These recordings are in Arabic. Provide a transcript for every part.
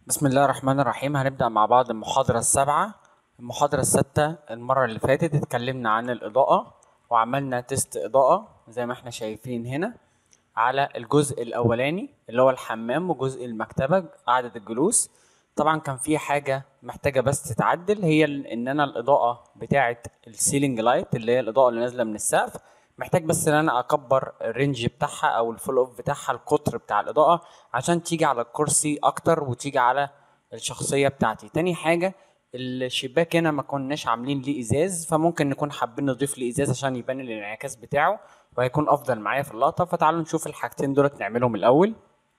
بسم الله الرحمن الرحيم. هنبدأ مع بعض المحاضرة السابعة. المحاضرة الستة المرة اللي فاتت اتكلمنا عن الإضاءة وعملنا تيست إضاءة زي ما احنا شايفين هنا على الجزء الأولاني اللي هو الحمام وجزء المكتبة قعدة الجلوس. طبعا كان في حاجة محتاجة بس تتعدل، هي إن أنا الإضاءة بتاعة السيلينج لايت اللي هي الإضاءة اللي نازلة من السقف محتاج بس إن أنا أكبر الرينج بتاعها أو الفول أوف بتاعها، القطر بتاع الإضاءة عشان تيجي على الكرسي أكتر وتيجي على الشخصية بتاعتي. تاني حاجة، الشباك هنا ما كناش عاملين ليه ازاز، فممكن نكون حابين نضيف ليه ازاز عشان يبان الانعكاس بتاعه وهيكون افضل معايا في اللقطة. فتعالوا نشوف الحاجتين دولت نعملهم الاول.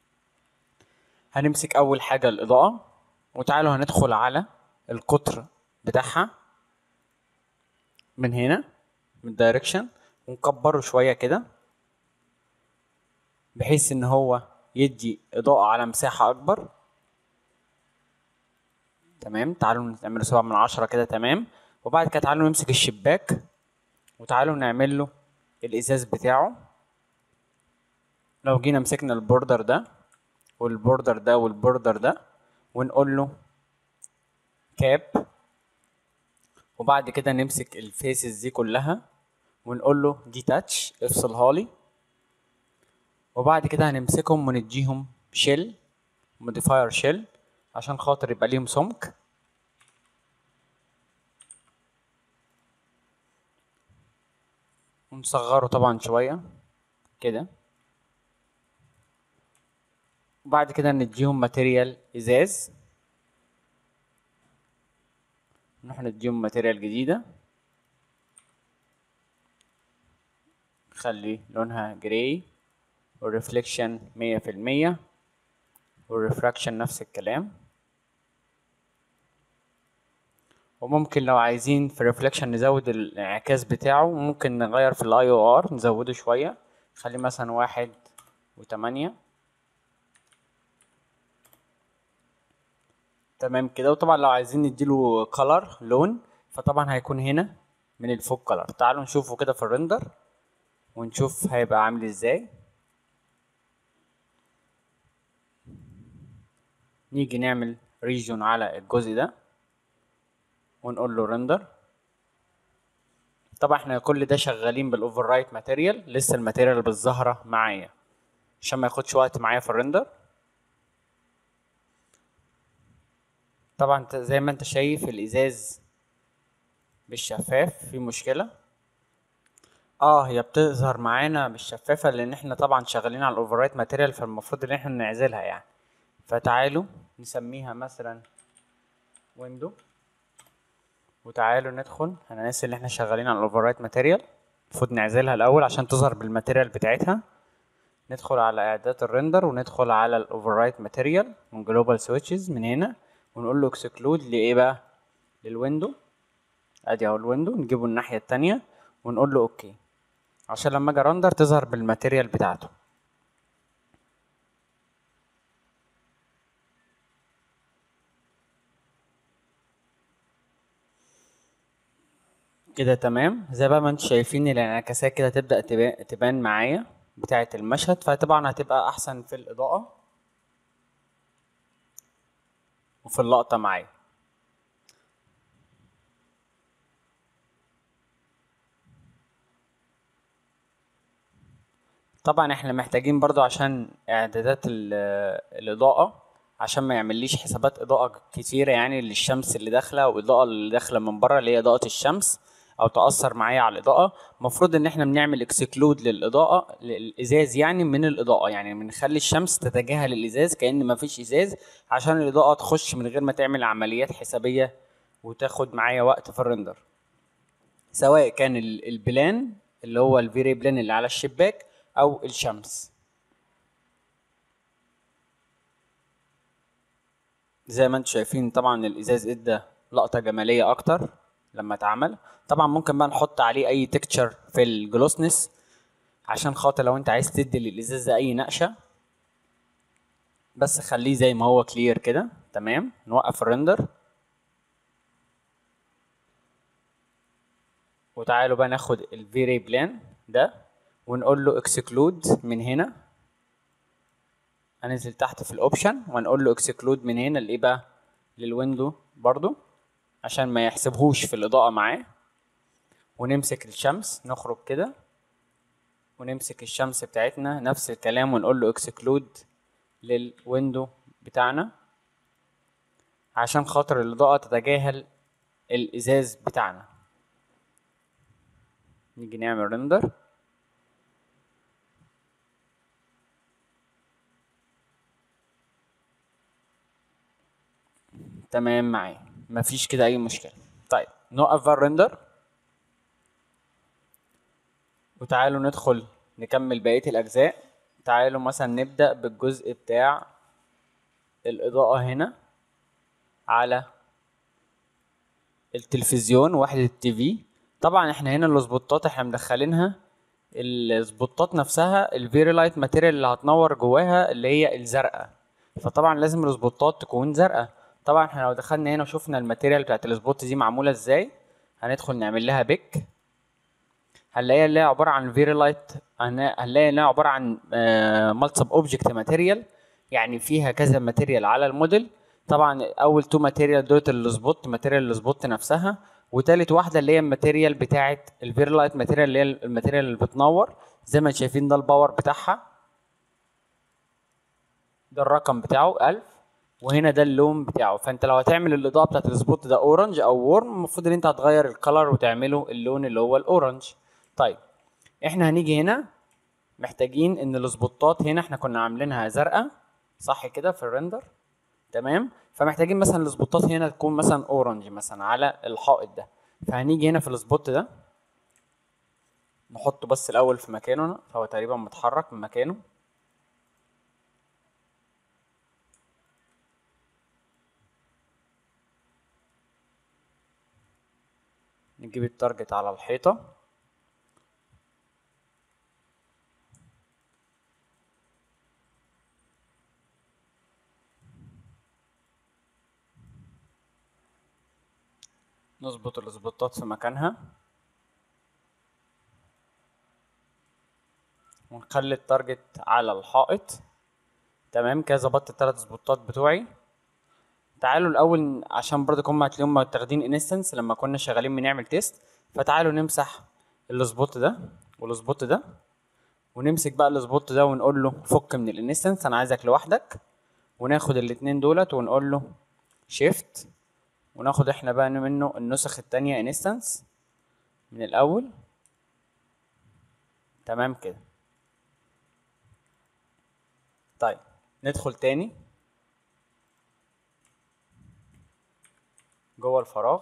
هنمسك اول حاجة الاضاءة وتعالوا هندخل على القطر بتاعها من هنا من الدايركشن ونكبره شوية كده بحيث ان هو يدي اضاءة على مساحة اكبر. تمام، تعالوا نعمله 7/10 كده. تمام، وبعد كده تعالوا نمسك الشباك وتعالوا نعمل له الازاز بتاعه. لو جينا مسكنا البوردر ده والبوردر ده والبوردر ده ونقول له كاب، وبعد كده نمسك الفيسز دي كلها ونقول له ديتاتش افصلها لي، وبعد كده هنمسكهم ونديهم شيل موديفاير شيل عشان خاطر يبقى ليهم سمك. ونصغره طبعا شوية كده، وبعد كده نديهم ماتيريال ازاز، نروح نديهم ماتيريال جديدة خلي لونها جراي والريفليكشن 100% والريفراكشن نفس الكلام. وممكن لو عايزين في الريفليكشن نزود الانعكاس بتاعه ممكن نغير في الاي او ار نزوده شوية، خليه مثلا 1.8. تمام كده. وطبعا لو عايزين نديله كولر لون فطبعا هيكون هنا من الفوق كولر. تعالوا نشوفه كده في الريندر ونشوف هيبقى عامل ازاي. نيجي نعمل ريجون على الجزء ده ونقول له ريندر. طبعا احنا كل ده شغالين بالاوفر رايت ماتيريال، لسه الماتيريال بالظاهرة معايا عشان ما ياخدش وقت معايا في الريندر. طبعا زي ما انت شايف الازاز بالشفاف في مشكلة. هي بتظهر معانا بالشفافة لان احنا طبعا شغالين على الاوفر رايت ماتيريال، فالمفروض ان احنا نعزلها يعني. فتعالوا نسميها مثلا ويندو، وتعالوا ندخل. انا ناسي ان احنا شغالين على الاوفر رايت ماتيريال، المفروض نعزلها الاول عشان تظهر بالماتيريال بتاعتها. ندخل على اعدادات الريندر وندخل على الاوفر رايت ماتيريال من جلوبال سويتشز من هنا ونقول له اكسكلود لايه بقى، للويندو. ادي اهو الويندو، نجيبه الناحية التانية ونقول له اوكي عشان لما اجي رندر تظهر بالماتيريال بتاعته كده. تمام، زي بقى ما انتم شايفين الانعكاسات كده تبدأ تبان معايا بتاعة المشهد، فطبعا هتبقى احسن في الاضاءة وفي اللقطة معايا. طبعا احنا محتاجين برضو عشان اعدادات الاضاءة عشان ما يعمليش حسابات اضاءة كتيرة يعني للشمس اللي داخلة واضاءة اللي داخلة من بره اللي هي اضاءة الشمس او تأثر معايا على الاضاءة. المفروض ان احنا بنعمل اكسكلود للاضاءة للازاز يعني من الاضاءة، يعني بنخلي الشمس تتجاهل الازاز كأن ما فيش ازاز عشان الاضاءة تخش من غير ما تعمل عمليات حسابية وتاخد معايا وقت في الرندر. سواء كان البلان اللي هو الفيري بلان اللي على الشباك او الشمس. زي ما انتم شايفين طبعا الازاز ادى لقطة جمالية اكتر لما اتعمل. طبعا ممكن بقى نحط عليه اي تكتشر في الجلوسنس عشان خاطر لو انت عايز تدي للازاز ده اي نقشة، بس خليه زي ما هو كلير كده. تمام، نوقف الرندر وتعالوا بقى ناخد الفيري بلان ده ونقول له اكسكلود من هنا هننزل تحت في الاوبشن وهنقول له اكسكلود من هنا لايه بقى، للويندو برضو عشان ما يحسبهوش في الاضاءة معاه. ونمسك الشمس، نخرج كده ونمسك الشمس بتاعتنا نفس الكلام ونقول له اكسكلود للويندو بتاعنا عشان خاطر الاضاءة تتجاهل الازاز بتاعنا. نيجي نعمل ريندر. تمام معايا، مفيش كده اي مشكلة. طيب نوقف بقى الريندر وتعالوا ندخل نكمل بقية الاجزاء. تعالوا مثلا نبدأ بالجزء بتاع الاضاءة هنا على التلفزيون، وحدة التي في. طبعا احنا هنا السبوتات احنا مدخلينها السبوتات نفسها الفيري لايت ماتيريال اللي هتنور جواها اللي هي الزرقاء، فطبعا لازم السبوتات تكون زرقاء. طبعا احنا لو دخلنا هنا وشفنا الماتيريال بتاعت السبوت دي معموله ازاي، هندخل نعمل لها بيك، هنلاقيها اللي هي عباره عن فيري لايت، هنلاقي انها عباره عن مالتيبل اوبجكت ماتيريال، يعني فيها كذا ماتيريال على الموديل. طبعا اول تو ماتيريال دولت السبوت ماتيريال السبوت نفسها، وتالت واحده اللي هي الماتيريال بتاعه الفيري لايت ماتيريال اللي هي الماتيريال اللي بتنور. زي ما شايفين ده الباور بتاعها، ده الرقم بتاعه 1000، وهنا ده اللون بتاعه. فانت لو هتعمل الاضاءه بتاعت السبوت ده اورنج او وورم، المفروض ان انت هتغير الكلر وتعمله اللون اللي هو الاورنج. طيب احنا هنيجي هنا محتاجين ان السبوتات هنا احنا كنا عاملينها زرقاء صح كده في الريندر، تمام. فمحتاجين مثلا السبوتات هنا تكون مثلا اورنج مثلا على الحائط ده. فهنيجي هنا في السبوت ده نحطه بس الاول في مكانه، فهو تقريبا متحرك من مكانه. نجيب التارجت على الحيطة، نظبط السبوتات في مكانها ونخلي التارجت على الحائط. تمام كده ظبطت الثلاث سبوتات بتوعي. تعالوا الاول عشان برضه هم هتلاقيهم متاخدين انستنس لما كنا شغالين بنعمل تيست، فتعالوا نمسح السبوت ده والسبوت ده، ونمسك بقى السبوت ده ونقول له فك من الانستنس انا عايزك لوحدك، وناخد الاتنين دولت ونقول له شيفت، وناخد احنا بقى منه النسخ التانية انستنس من الاول. تمام كده. طيب ندخل تاني جوه الفراغ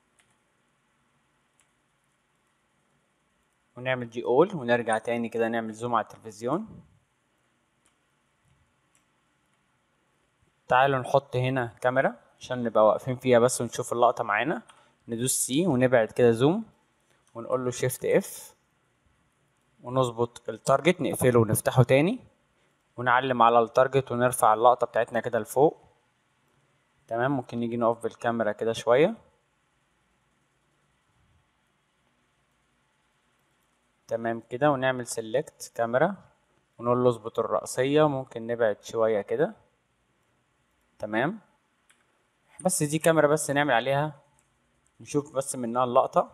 ونعمل دي اول، ونرجع تاني كده نعمل زوم على التلفزيون. تعالوا نحط هنا كاميرا عشان نبقى واقفين فيها بس ونشوف اللقطة معانا. ندوس سي ونبعد كده زوم ونقول له شيفت اف، ونظبط التارجت نقفله ونفتحه تاني، ونعلم على التارجت ونرفع اللقطة بتاعتنا كده لفوق. تمام. ممكن نيجي نقف بالكاميرا كده شوية. تمام كده، ونعمل سيلكت كاميرا ونقول له اظبط الرأسية، ممكن نبعد شوية كده. تمام. بس دي كاميرا بس نعمل عليها نشوف بس منها اللقطة.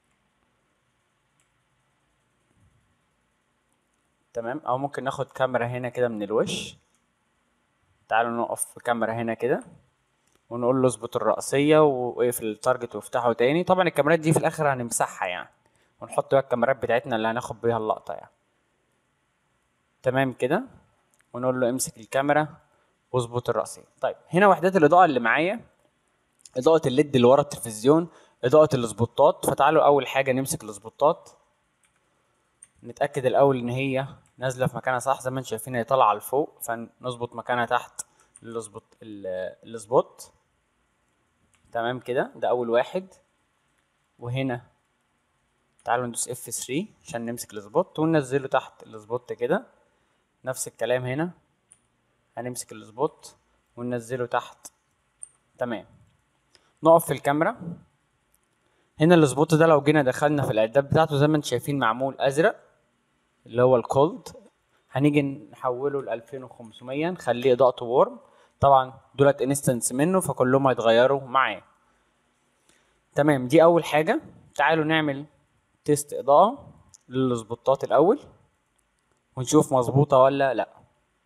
تمام. او ممكن ناخد كاميرا هنا كده من الوش. تعالوا نقف في كاميرا هنا كده ونقول له اظبط الرأسية واقفل التارجت وافتحه تاني. طبعا الكاميرات دي في الاخر هنمسحها يعني، ونحط بقى الكاميرات بتاعتنا اللي هناخد بيها اللقطة يعني. تمام كده. ونقول له امسك الكاميرا واظبط الرأسية. طيب هنا وحدات الإضاءة اللي معايا، إضاءة الليد اللي ورا التلفزيون، إضاءة السبوتات. فتعالوا أول حاجة نمسك السبوتات، نتأكد الأول إن هي نازلة في مكانها صح. زي ما انتم شايفين هي طالعة لفوق، فنظبط مكانها تحت السبوت. تمام كده، ده أول واحد. وهنا تعالوا ندوس F3 عشان نمسك السبوت وننزله تحت السبوت كده. نفس الكلام هنا هنمسك السبوت وننزله تحت. تمام. نقف في الكاميرا هنا. السبوت ده لو جينا دخلنا في الاعداد بتاعته زي ما انتم شايفين معمول ازرق اللي هو الكولد، هنيجي نحوله ل 2500 نخليه اضاءته وورم. طبعا دولت انستنس منه فكلهم هيتغيروا معاه. تمام، دي اول حاجه. تعالوا نعمل تيست اضاءه للسبوتات الاول ونشوف مظبوطه ولا لا.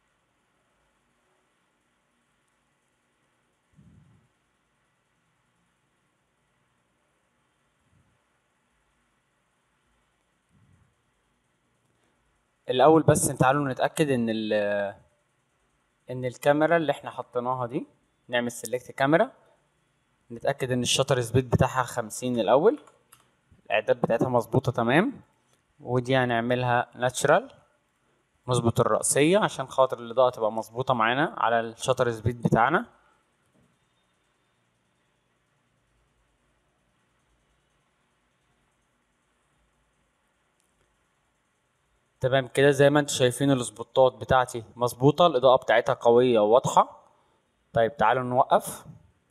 الاول بس تعالوا نتاكد ان الكاميرا اللي احنا حطيناها دي، نعمل سيلكت كاميرا، نتاكد ان الشاتر سبيد بتاعها 50 الاول، الاعداد بتاعتها مظبوطه تمام. ودي هنعملها ناتشرال، نظبط الرأسية عشان خاطر الإضاءة تبقى مظبوطة معانا على الشاتر سبيد بتاعنا. تمام كده، زي ما انتم شايفين السبوتات بتاعتي مظبوطة، الإضاءة بتاعتها قوية وواضحة. طيب تعالوا نوقف.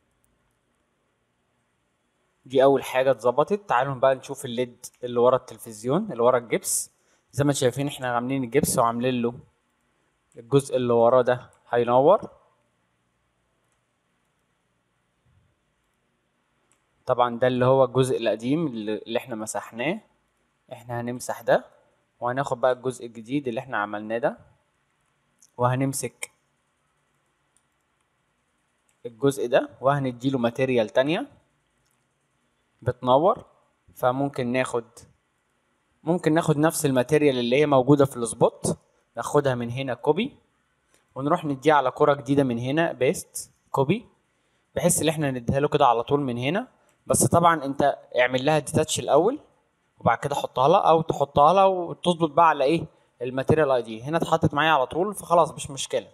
دي أول حاجة اتظبطت. تعالوا بقى نشوف الليد اللي ورا التلفزيون، اللي ورا الجبس. زي ما انتم شايفين احنا عاملين الجبس وعاملين له الجزء اللي وراه ده هينور. طبعا ده اللي هو الجزء القديم اللي احنا مسحناه. احنا هنمسح ده وهناخد بقى الجزء الجديد اللي احنا عملناه ده، وهنمسك الجزء ده وهنديله ماتيريال تانية بتنور. فممكن ناخد نفس الماتيريال اللي هي موجودة في السبوت، ناخدها من هنا كوبي ونروح نديها على كرة جديدة من هنا بيست كوبي، بحيث ان احنا نديها له كده على طول من هنا. بس طبعا انت اعمل لها ديتاتش الاول وبعد كده حطها لها، او تحطها لها وتظبط بقى على ايه الماتيريال اي دي. هنا اتحطت معايا على طول فخلاص مش مشكلة.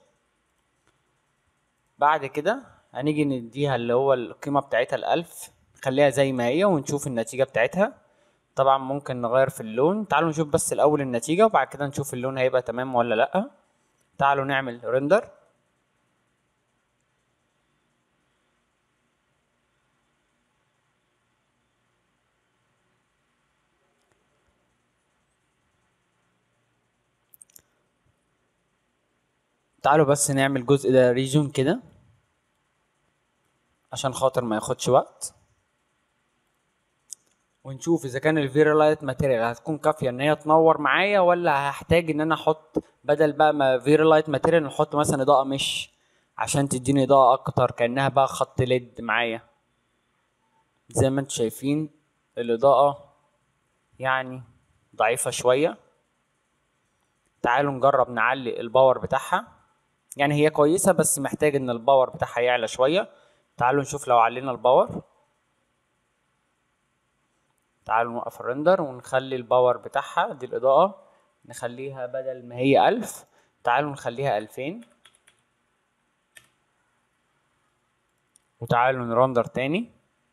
بعد كده هنيجي نديها اللي هو القيمة بتاعتها ال1000، نخليها زي ما هي ونشوف النتيجة بتاعتها. طبعا ممكن نغير في اللون. تعالوا نشوف بس الأول النتيجة وبعد كده نشوف اللون هيبقى تمام ولا لأ. تعالوا نعمل ريندر. تعالوا بس نعمل الجزء ده ريجون كده عشان خاطر ما ياخدش وقت، ونشوف اذا كان الفيرا لايت ماتيريال هتكون كافيه ان هي تنور معايا، ولا هحتاج ان انا احط بدل بقى ما فيرا لايت ماتيريال نحط مثلا اضاءه مش عشان تديني اضاءه اكتر كانها بقى خط ليد معايا. زي ما انتم شايفين الاضاءه يعني ضعيفه شويه. تعالوا نجرب نعلي الباور بتاعها. يعني هي كويسه بس محتاج ان الباور بتاعها يعلى شويه. تعالوا نشوف لو علينا الباور. تعالوا نوقف الرندر ونخلي الباور بتاعها دي الإضاءة نخليها بدل ما هي 1000 تعالوا نخليها 2000. وتعالوا نرندر تاني.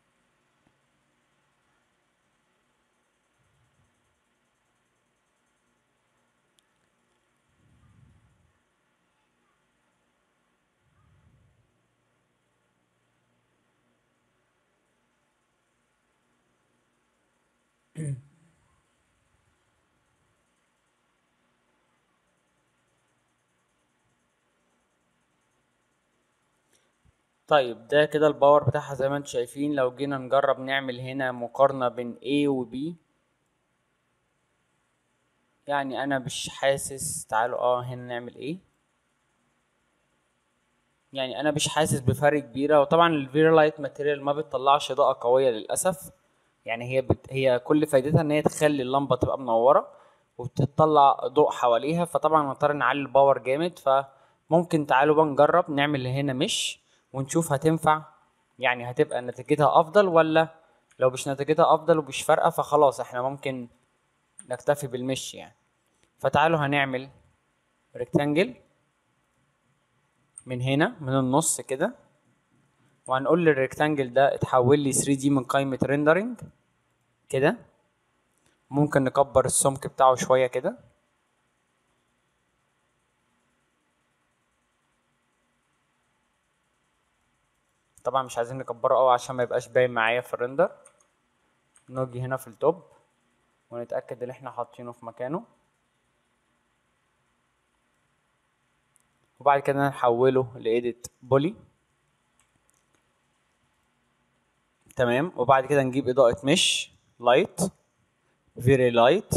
طيب ده كده الباور بتاعها زي ما انتم شايفين. لو جينا نجرب نعمل هنا مقارنة بين A و B، يعني انا مش حاسس. تعالوا هنا نعمل ايه. يعني انا مش حاسس بفرق كبيرة. وطبعا الفيرا لايت ماتيريال ما بتطلعش اضاءة قوية للأسف. يعني هي كل فايدتها ان هي تخلي اللمبة تبقى منورة وبتطلع ضوء حواليها. فطبعا نضطر نعلي الباور جامد. فممكن تعالوا بقى نجرب نعمل هنا مش ونشوف هتنفع، يعني هتبقى نتيجتها افضل ولا. لو مش نتيجتها افضل ومش فارقة فخلاص احنا ممكن نكتفي بالمش يعني. فتعالوا هنعمل ريكتانجل من هنا من النص كده، وهنقول للريكتانجل ده اتحول لي 3D من قائمة ريندرنج كده. ممكن نكبر السمك بتاعه شوية كده. طبعا مش عايزين نكبره قوي عشان ما يبقاش باين معايا في الريندر. نيجي هنا في التوب ونتأكد ان احنا حاطينه في مكانه. وبعد كده نحوله لإيديت بولي. تمام. وبعد كده نجيب إضاءة مش لايت، فيري لايت،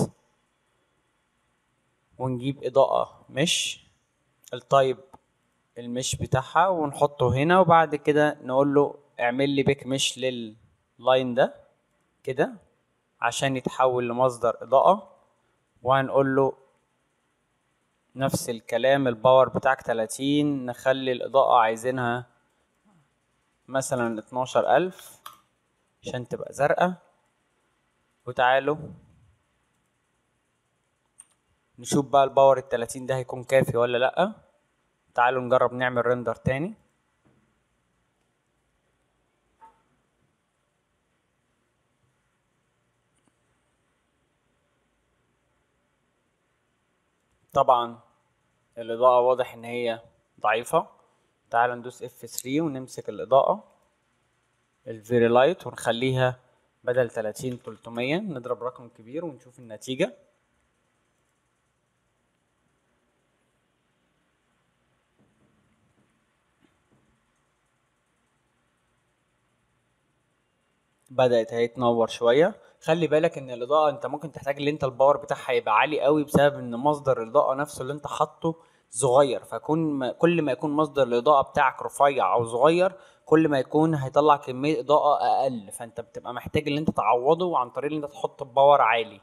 ونجيب إضاءة مش التايب المش بتاعها ونحطه هنا، وبعد كده نقول له اعمل لي بيك مش لللاين ده كده عشان يتحول لمصدر إضاءة. وهنقول له نفس الكلام، الباور بتاعك 30، نخلي الإضاءة عايزينها مثلا 12000 عشان تبقى زرقاء. وتعالوا نشوف بقى الباور 30 ده هيكون كافي ولا لأ. تعالوا نجرب نعمل ريندر تاني. طبعا الإضاءة واضح إن هي ضعيفة. تعالوا ندوس F3 ونمسك الإضاءة الفيري لايت ونخليها بدل 30 300، نضرب رقم كبير ونشوف النتيجة. بدأت اهي تنور شوية. خلي بالك ان الاضاءة انت ممكن تحتاج ان انت الباور بتاعها يبقى عالي قوي بسبب ان مصدر الاضاءة نفسه اللي انت حاطه صغير، كل ما يكون مصدر الاضاءة بتاعك رفيع او صغير كل ما يكون هيطلع كمية اضاءة اقل، فانت بتبقى محتاج ان انت تعوضه عن طريق ان انت تحط باور عالي.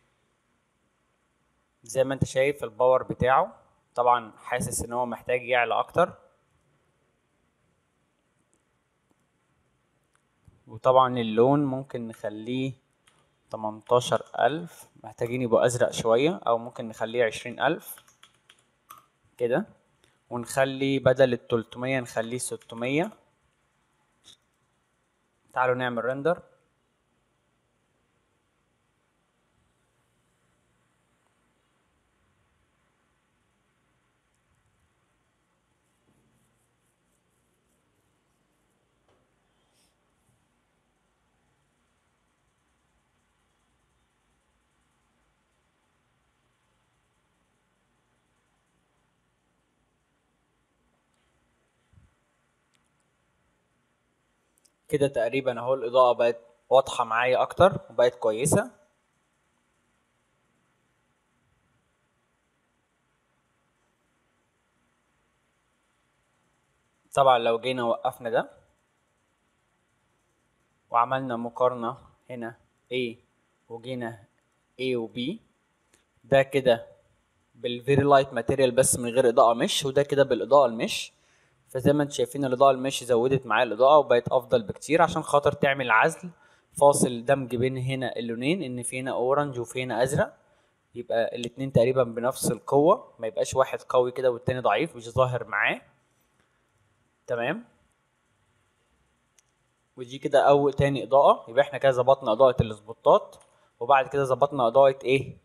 زي ما انت شايف الباور بتاعه طبعا حاسس ان هو محتاج يعلى اكتر. وطبعا اللون ممكن نخليه 18000، محتاجين يبقوا ازرق شوية، او ممكن نخليه 20000 كده، ونخلي بدل 300 نخليه 600. تعالوا نعمل ريندر. كده تقريبا اهو الاضاءة بقت واضحة معايا اكتر وبقت كويسة. طبعا لو جينا وقفنا ده وعملنا مقارنة هنا A وجينا A و B، ده كده بالفيري لايت ماتيريال بس من غير اضاءة مش، وده كده بالاضاءة المش. فزي ما انتم شايفين الاضاءة المش زودت معايا الاضاءة وبقت افضل بكتير عشان خاطر تعمل عزل فاصل دمج بين هنا اللونين، ان في هنا اورنج وفي هنا ازرق، يبقى الاتنين تقريبا بنفس القوة، ما يبقاش واحد قوي كده والتاني ضعيف مش ظاهر معاه. تمام. ودي كده اول تاني اضاءة. يبقى احنا كده ظبطنا اضاءة السبوتات، وبعد كده ظبطنا اضاءة ايه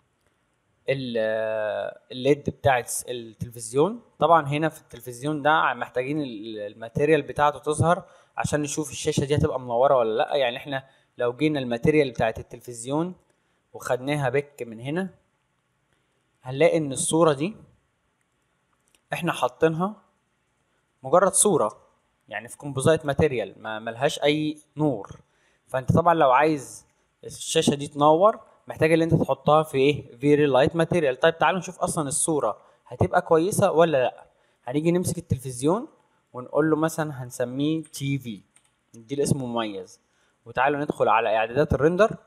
الليد بتاعت التلفزيون. طبعا هنا في التلفزيون ده محتاجين الماتيريال بتاعته تظهر عشان نشوف الشاشة دي هتبقى منورة ولا لا. يعني احنا لو جينا الماتيريال بتاعت التلفزيون وخدناها بك من هنا هنلاقي ان الصورة دي احنا حاطينها مجرد صورة، يعني في كومبوزايت ماتيريال ما ملهاش اي نور. فانت طبعا لو عايز الشاشة دي تنور محتاج ان انت تحطها في ايه فيري لايت ماتيريال. طيب تعالوا نشوف اصلا الصورة هتبقى كويسة ولا لا. هنيجي نمسك التلفزيون ونقول له مثلا هنسميه تي في، نديله اسم مميز، وتعالوا ندخل على اعدادات الريندر.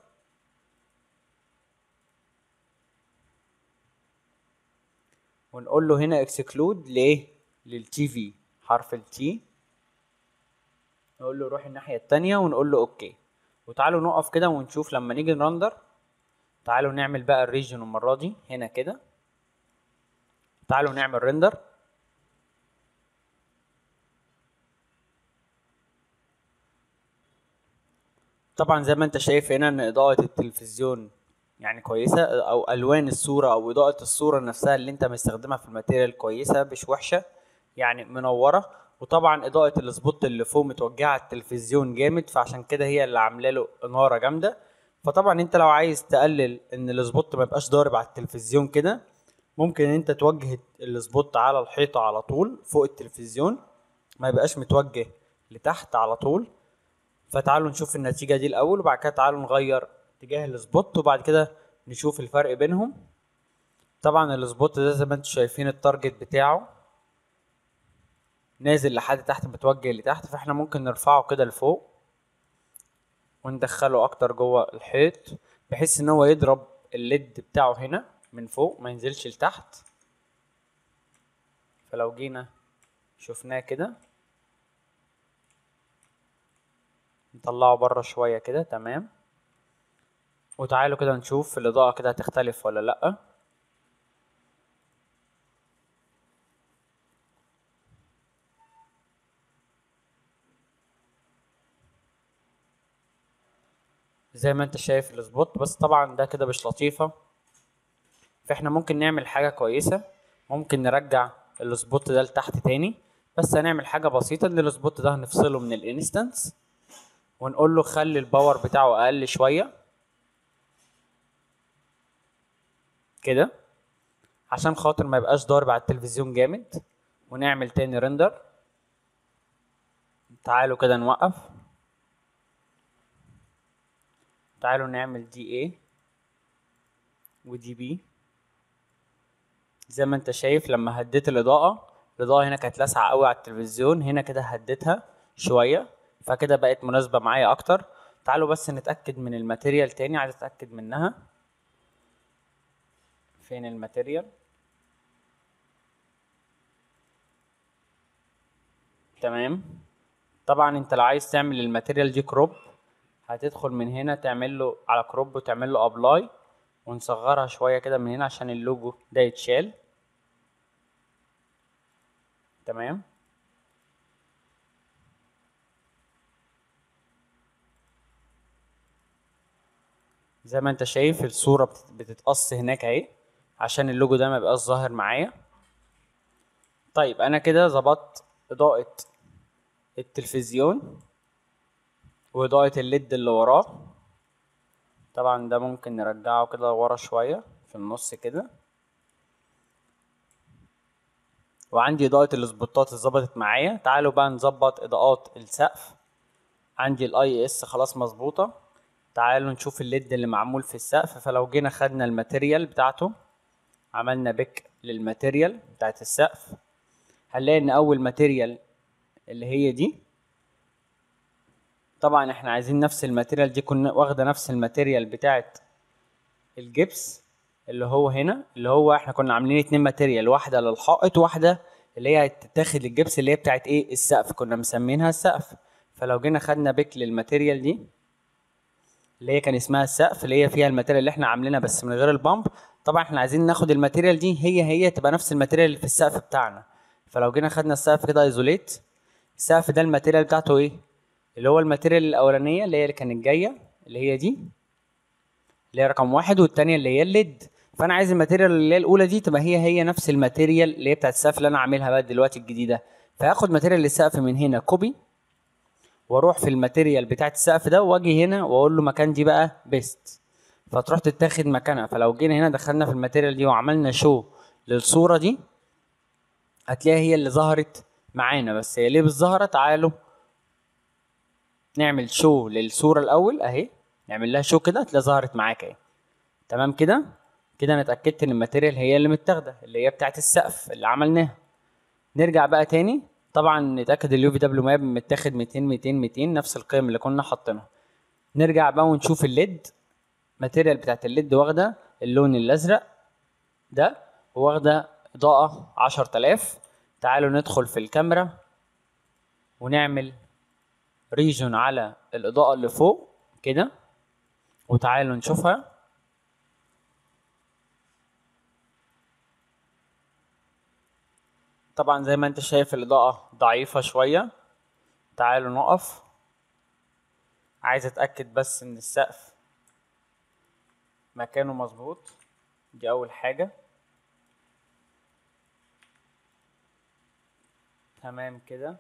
ونقول له هنا اكسكلود لايه للتي في، حرف التي، نقول له روح الناحية التانية ونقول له اوكي. وتعالوا نقف كده ونشوف لما نيجي نرندر. تعالوا نعمل بقى الريجن المرة دي هنا كده. تعالوا نعمل ريندر. طبعا زي ما انت شايف هنا ان اضاءة التلفزيون يعني كويسة، او الوان الصورة او اضاءة الصورة نفسها اللي انت مستخدمها في الماتيريال كويسة مش وحشة، يعني منورة. وطبعا اضاءة السبوت اللي فوق متوجهة على التلفزيون جامد، فعشان كده هي اللي عاملة له انارة جامدة. فطبعا انت لو عايز تقلل ان السبوت ما يبقاش ضارب على التلفزيون كده ممكن انت توجه السبوت على الحيطة على طول فوق التلفزيون، ما يبقاش متوجه لتحت على طول. فتعالوا نشوف النتيجة دي الأول، وبعد كده تعالوا نغير اتجاه السبوت، وبعد كده نشوف الفرق بينهم. طبعا السبوت ده زي ما انتم شايفين التارجت بتاعه نازل لحد تحت متوجه لتحت، فاحنا ممكن نرفعه كده لفوق وندخله اكتر جوه الحيط بحيث ان هو يضرب الليد بتاعه هنا من فوق ما ينزلش لتحت. فلو جينا شفناه كده نطلعه بره شوية كده، تمام. وتعالوا كده نشوف الإضاءة كده هتختلف ولا لأ. زي ما انت شايف السبوت، بس طبعا ده كده مش لطيفة. فاحنا ممكن نعمل حاجة كويسة، ممكن نرجع السبوت ده لتحت تاني. بس هنعمل حاجة بسيطة، ان السبوت ده هنفصله من الانستنس ونقول له خلي الباور بتاعه اقل شوية كده عشان خاطر ما يبقاش ضارب على التلفزيون جامد. ونعمل تاني ريندر. تعالوا كده نوقف، تعالوا نعمل دي ايه ودي بي. زي ما انت شايف لما هديت الإضاءة هنا كانت لاسعة قوي على التلفزيون، هنا كده هديتها شوية فكده بقت مناسبة معايا أكتر. تعالوا بس نتأكد من الماتيريال تاني، عايز أتأكد منها. فين الماتيريال؟ تمام. طبعا انت لو عايز تعمل الماتيريال دي كروب هتدخل من هنا تعمل له على كروب وتعمل له ابلاي، ونصغرها شوية كده من هنا عشان اللوجو ده يتشال. تمام. زي ما انت شايف الصورة بتتقص هناك اهي عشان اللوجو ده ما يبقاش ظاهر معايا. طيب انا كده ظبطت اضاءة التلفزيون واضاءة الليد اللي وراه. طبعا ده ممكن نرجعه كده ورا شوية في النص كده. وعندي اضاءة السبوتات اتظبطت معايا. تعالوا بقى نظبط اضاءات السقف. عندي الاي اس خلاص مظبوطة. تعالوا نشوف الليد اللي معمول في السقف. فلو جينا خدنا الماتيريال بتاعته عملنا بيك للماتيريال بتاعت السقف، هنلاقي ان اول ماتيريال اللي هي دي، طبعا احنا عايزين نفس الماتيريال دي، كنا واخده نفس الماتيريال بتاعت الجبس اللي هو هنا، اللي هو احنا كنا عاملين اتنين ماتيريال، واحده للحائط واحده اللي هي هتتاخد للجبس اللي هي بتاعت ايه السقف، كنا مسمينها السقف. فلو جينا خدنا بيك للماتيريال دي اللي هي كان اسمها السقف، اللي هي فيها الماتيريال اللي احنا عاملينها بس من غير البامب. طبعا احنا عايزين ناخد الماتيريال دي هي تبقى نفس الماتيريال اللي في السقف بتاعنا. فلو جينا خدنا السقف كده ايزوليت، السقف ده الماتيريال بتاعته ايه؟ اللي هو الماتيريال الاولانيه اللي هي اللي كانت جايه اللي هي دي اللي هي رقم واحد، والتانيه اللي هي الليد. فانا عايز الماتيريال اللي هي الاولى دي تبقى هي نفس الماتيريال اللي هي بتاعت السقف اللي انا عاملها بقى دلوقتي الجديده. فهاخد ماتيريال السقف من هنا كوبي، واروح في الماتيريال بتاعت السقف ده واجي هنا واقول له مكان دي بقى بيست، فتروح تتاخد مكانها. فلو جينا هنا دخلنا في الماتيريال دي وعملنا شو للصوره دي هتلاقيها هي اللي ظهرت معانا. بس هي ليه بالظاهره؟ تعالوا نعمل شو للصوره الاول اهي، نعمل لها شو كده هتلاقيها ظهرت معاك اهي. تمام كده. كده انا اتاكدت ان الماتيريال هي اللي متاخده اللي هي بتاعت السقف اللي عملناها. نرجع بقى تاني، طبعا نتاكد اليو في دبليو ماب متاخد 200 200 200 نفس القيم اللي كنا حاطينها. نرجع بقى ونشوف الليد. ماتيريال بتاعت الليد واخده اللون الازرق ده، واخده اضاءه 10000. تعالوا ندخل في الكاميرا ونعمل ريجون على الاضاءه اللي فوق كده، وتعالوا نشوفها. طبعا زي ما انت شايف الاضاءه ضعيفه شويه. تعالوا نقف، عايز اتاكد بس ان السقف مكانه مظبوط، دي اول حاجه. تمام كده.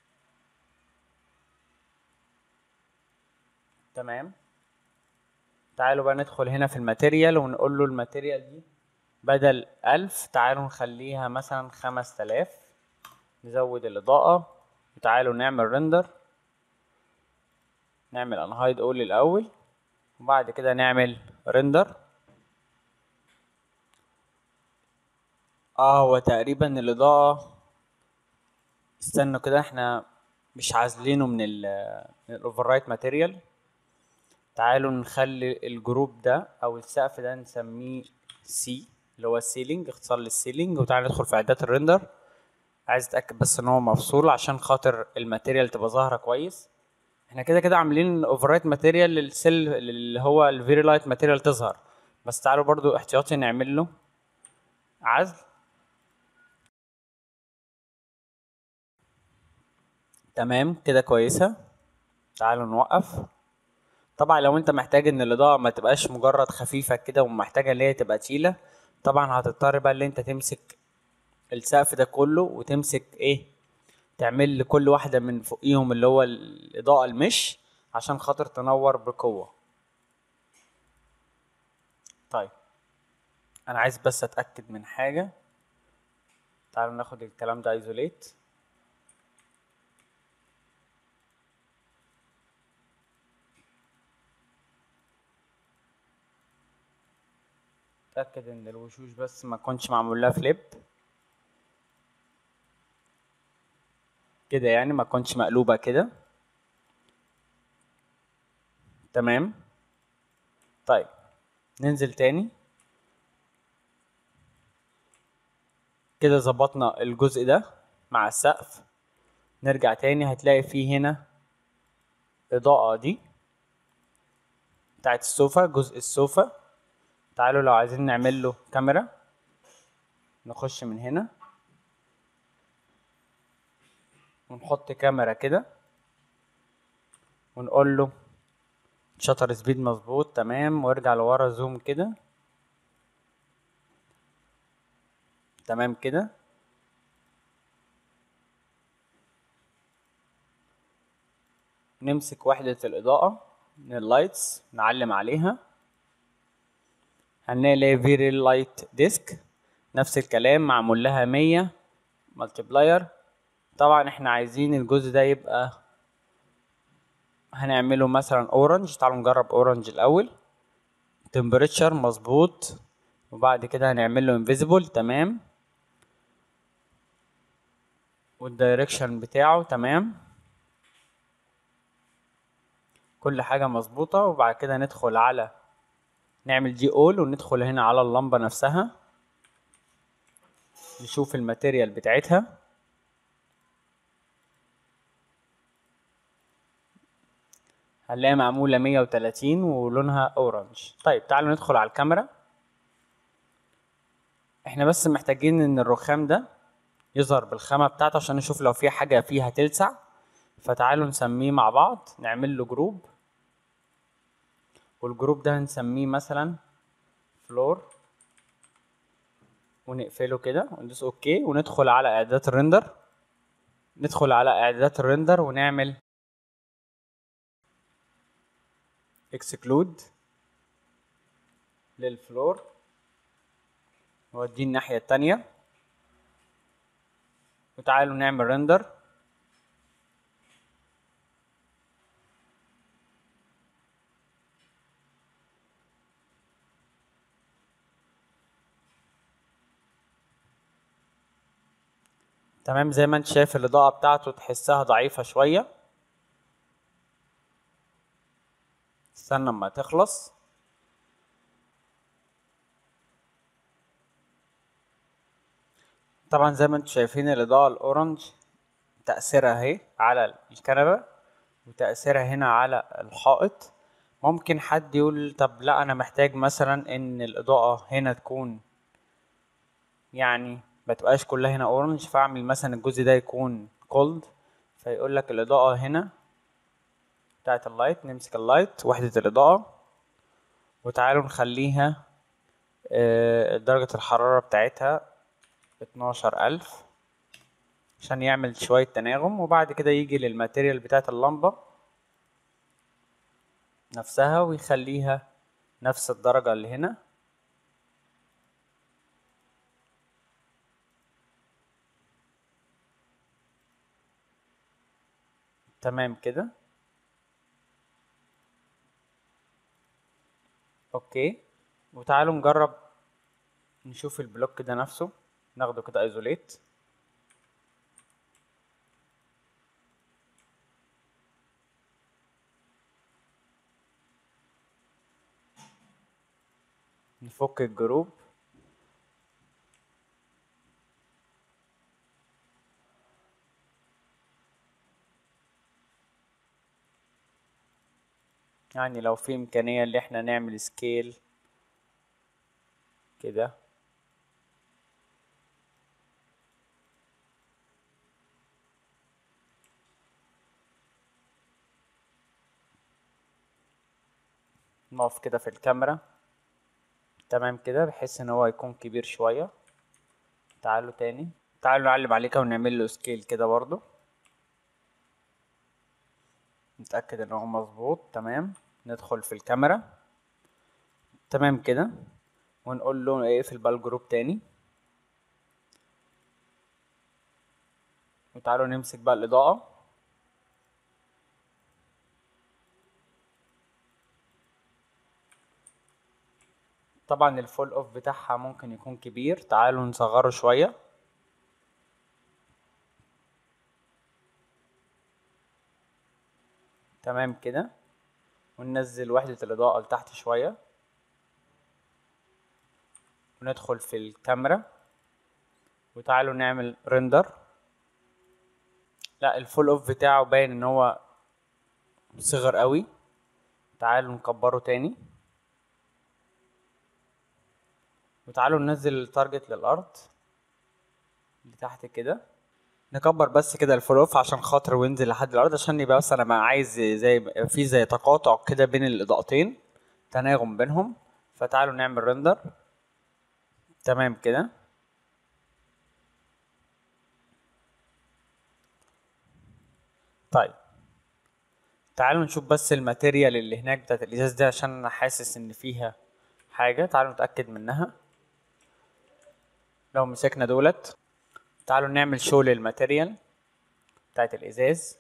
تمام. تعالوا بقى ندخل هنا في الماتيريال ونقول له الماتيريال دي بدل 1000 تعالوا نخليها مثلا 5000. نزود الإضاءة وتعالوا نعمل ريندر. نعمل انهايد اول الأول وبعد كده نعمل ريندر. هو تقريبا الإضاءة، استنوا كده، احنا مش عازلينه من الاوفررايت ماتيريال. تعالوا نخلي الجروب ده او السقف ده نسميه سي، اللي هو السيلينج، اختصار للسيلينج. وتعالى ندخل في اعدادات الريندر. عايز اتاكد بس ان هو مفصول عشان خاطر الماتيريال تبقى ظاهره كويس. احنا كده كده عاملين اوفررايت ماتيريال للسيل اللي هو الفيري لايت ماتيريال تظهر، بس تعالوا برضو احتياطي نعمل له عزل. تمام كده كويسه. تعالوا نوقف. طبعا لو انت محتاج ان الاضاءه ما تبقاش مجرد خفيفه كده ومحتاجه ان هي تبقى تقيله، طبعا هتضطر بقى ان انت تمسك السقف ده كله وتمسك ايه، تعمل لكل واحده من فوقيهم اللي هو الاضاءه المش عشان خاطر تنور بقوه. طيب انا عايز بس اتاكد من حاجه. تعالوا ناخد الكلام ده ايزوليت. اتاكد ان الوشوش بس ما كنتش معمول لها فليب كده، يعني ما كنتش مقلوبه كده. تمام. طيب ننزل تاني كده، ظبطنا الجزء ده مع السقف. نرجع تاني هتلاقي فيه هنا إضاءة دي بتاعت السوفا، جزء السوفا. تعالوا لو عايزين نعمل له كاميرا نخش من هنا ونحط كاميرا كده ونقول له شاتر سبيد مظبوط تمام، وارجع لورا زوم كده. تمام كده. نمسك وحدة الإضاءة من اللايتس نعلم عليها، هنلاقي فيري لايت ديسك نفس الكلام معمول لها 100 ملتبلاير. طبعا احنا عايزين الجزء ده يبقى هنعمله مثلا اورنج. تعالوا نجرب اورنج الاول. تمبريتشر مظبوط، وبعد كده هنعمل له انفيزيبل. تمام. والدايركشن بتاعه تمام، كل حاجة مظبوطة. وبعد كده ندخل على نعمل دي اول وندخل هنا على اللمبة نفسها نشوف الماتيريال بتاعتها. هنلاقيها معمولة 130 ولونها اورنج. طيب تعالوا ندخل على الكاميرا. احنا بس محتاجين ان الرخام ده يظهر بالخامة بتاعته عشان نشوف لو في حاجة فيها تلسع. فتعالوا نسميه مع بعض، نعمل له جروب، والجروب ده هنسميه مثلا فلور، ونقفله كده وندوس اوكي وندخل على اعدادات الريندر. ندخل على اعدادات الريندر ونعمل اكسكلود للفلور، نوديه الناحية التانية، وتعالوا نعمل ريندر. تمام زي ما انت شايف الاضاءة بتاعته تحسها ضعيفة شوية. استنى اما تخلص. طبعا زي ما انتم شايفين الاضاءة الاورنج تأثيرها اهي على الكنبة وتأثيرها هنا على الحائط. ممكن حد يقول طب لا انا محتاج مثلا ان الاضاءة هنا تكون يعني ما تبقاش كلها هنا اورنج، فاعمل مثلا الجزء ده يكون كولد. فيقول لك الاضاءة هنا بتاعت اللايت، نمسك اللايت وحدة الاضاءة وتعالوا نخليها درجة الحرارة بتاعتها 12000 عشان يعمل شوية تناغم. وبعد كده يجي للماتيريال بتاعت اللمبة نفسها ويخليها نفس الدرجة اللي هنا. تمام كده. اوكي، وتعالوا نجرب نشوف البلوك ده نفسه، ناخده كده ايزوليت. نفك الجروب. يعني لو في امكانية اللي احنا نعمل سكيل كده. نقف كده في الكاميرا. تمام كده، بحيث ان هو يكون كبير شوية. تعالوا تاني، تعالوا نعلم عليه كده ونعمل له سكيل كده برضو، نتأكد ان هو مظبوط. تمام، ندخل في الكاميرا. تمام كده، ونقول له اقفل بقى الجروب تاني. وتعالوا نمسك بقى الإضاءة. طبعا الفول اوف بتاعها ممكن يكون كبير، تعالوا نصغره شوية. تمام كده، وننزل وحدة الإضاءة لتحت شوية، وندخل في الكاميرا. وتعالوا نعمل ريندر. لا، الفول اوف بتاعه باين ان هو صغر قوي. تعالوا نكبره تاني، وتعالوا ننزل التارجت للأرض لتحت كده. نكبر بس كده الفول اوف عشان خاطر وينزل لحد الأرض، عشان يبقى بس انا ما عايز في زي تقاطع كده بين الإضاءتين، تناغم بينهم. فتعالوا نعمل ريندر. تمام كده. طيب، تعالوا نشوف بس الماتيريال اللي هناك بتاعت الازاز دي، عشان انا حاسس ان فيها حاجة. تعالوا نتأكد منها. لو مسكنا دولت، تعالوا نعمل شو للماتيريال بتاعت الازاز.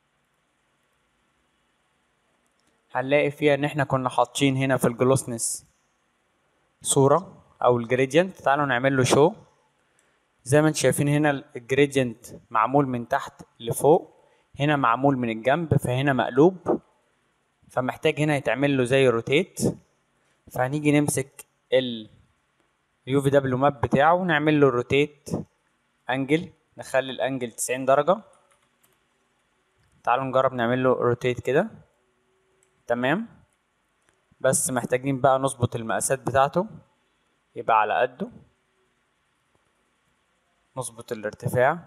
هنلاقي فيها ان احنا كنا حاطين هنا في الجلوسنس صورة او الجريدينت. تعالوا نعمل له شو. زي ما انتم شايفين هنا الجريدينت معمول من تحت لفوق، هنا معمول من الجنب، فهنا مقلوب، فمحتاج هنا يتعمل له زي روتيت. فهنيجي نمسك اليو في دبليو ماب بتاعه ونعمل له روتيت انجل، نخلي الانجل 90 درجة. تعالوا نجرب نعمل له روتيت كده. تمام، بس محتاجين بقى نظبط المقاسات بتاعته يبقى على قده. نظبط الارتفاع،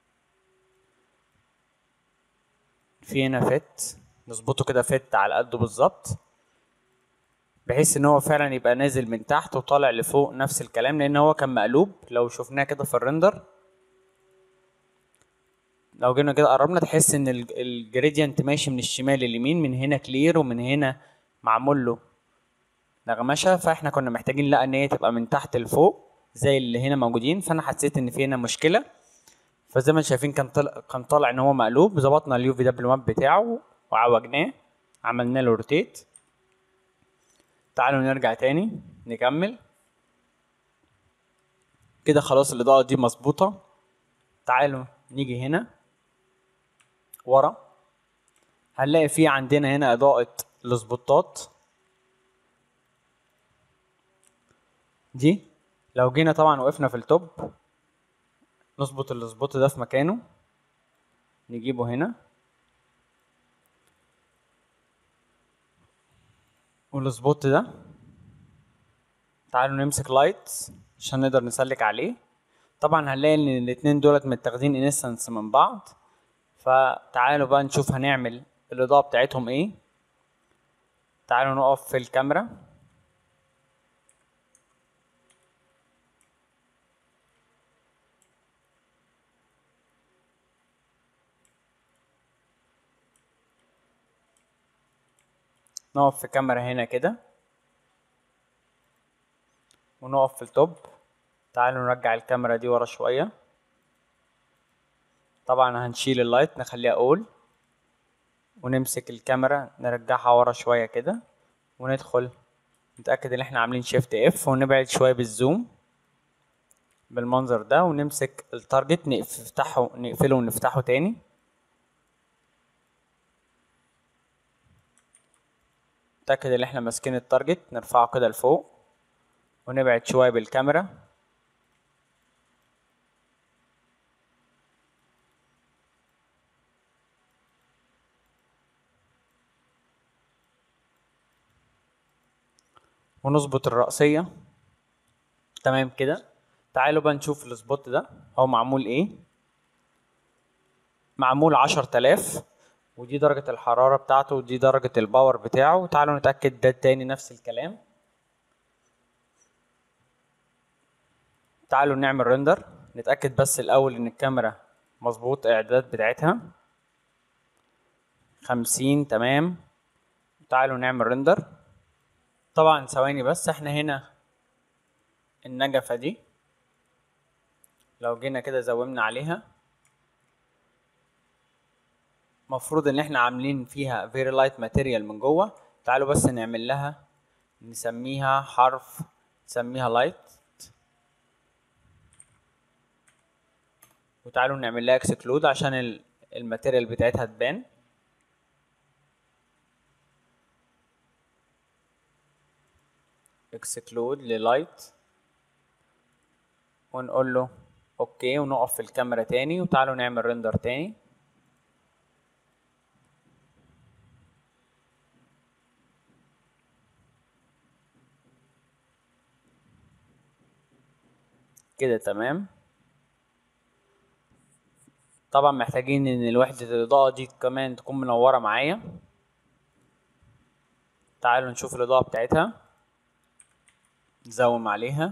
في هنا فت، نظبطه كده فت على قده بالظبط، بحيث ان هو فعلا يبقى نازل من تحت وطالع لفوق نفس الكلام، لان هو كان مقلوب. لو شفناه كده في الريندر، لو جينا كده قربنا تحس ان الجريدينت ماشي من الشمال لليمين، من هنا كلير ومن هنا معمول له نغمشه. فاحنا كنا محتاجين لا ان هي تبقى من تحت لفوق زي اللي هنا موجودين. فانا حسيت ان في هنا مشكله، فزي ما شايفين كان طالع ان هو مقلوب. ظبطنا اليو في دبليو ماب بتاعه وعوجناه، عملنا له روتيت. تعالوا نرجع تاني نكمل كده. خلاص الاضاءه دي مظبوطه. تعالوا نيجي هنا ورا، هنلاقي في عندنا هنا اضاءه السبوتات دي. لو جينا طبعا وقفنا في التوب، نظبط السبوت ده في مكانه، نجيبه هنا، والسبوت ده تعالوا نمسك لايت عشان نقدر نسلك عليه. طبعا هنلاقي ان الاتنين دولت متاخدين انستنس من بعض. فتعالوا بقى نشوف هنعمل الاضاءة بتاعتهم ايه. تعالوا نقف في الكاميرا. نقف في كاميرا هنا كده، ونقف في التوب. تعالوا نرجع الكاميرا دي ورا شوية. طبعا هنشيل اللايت نخليها اول، ونمسك الكاميرا نرجعها ورا شوية كده، وندخل نتأكد ان احنا عاملين شيفت اف، ونبعد شوية بالزوم بالمنظر ده، ونمسك التارجت نقفله ونفتحه تاني. نتأكد ان احنا ماسكين التارجت، نرفعه كده لفوق ونبعد شوية بالكاميرا. ونظبط الرأسية. تمام كده. تعالوا بقى نشوف السبوت ده هو معمول ايه. معمول 10,000، ودي درجة الحرارة بتاعته، ودي درجة الباور بتاعه. تعالوا نتأكد ده تاني نفس الكلام. تعالوا نعمل ريندر، نتأكد بس الأول إن الكاميرا مظبوط إعدادات بتاعتها 50. تمام. تعالوا نعمل ريندر. طبعا ثواني بس، احنا هنا النجفة دي لو جينا كده زومنا عليها، مفروض ان احنا عاملين فيها very light material من جوه. تعالوا بس نعمل لها، نسميها حرف، نسميها light، وتعالوا نعمل لها exclude عشان الماتيريال بتاعتها تبان. exclude للايت، ونقول له اوكي، ونقف في الكاميرا تاني، وتعالوا نعمل ريندر تاني. كده تمام. طبعا محتاجين ان الوحدة الاضاءة دي كمان تكون منورة معايا. تعالوا نشوف الاضاءة بتاعتها، نزوم عليها.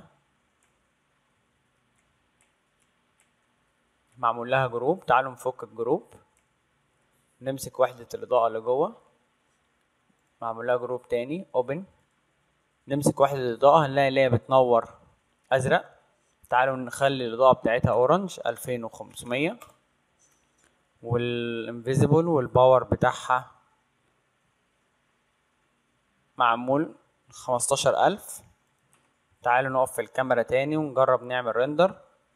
معمول لها جروب. تعالوا نفك الجروب، نمسك وحدة الاضاءة اللي جوه، معمول لها جروب تاني اوبن. نمسك وحدة الاضاءة هنلاقي اللي هي بتنور ازرق. تعالوا نخلي الاضاءة بتاعتها اورنج 2500، والانفيزيبل والباور بتاعها معمول 15,000. تعالوا نقف في الكاميرا تاني ونجرب نعمل ريندر.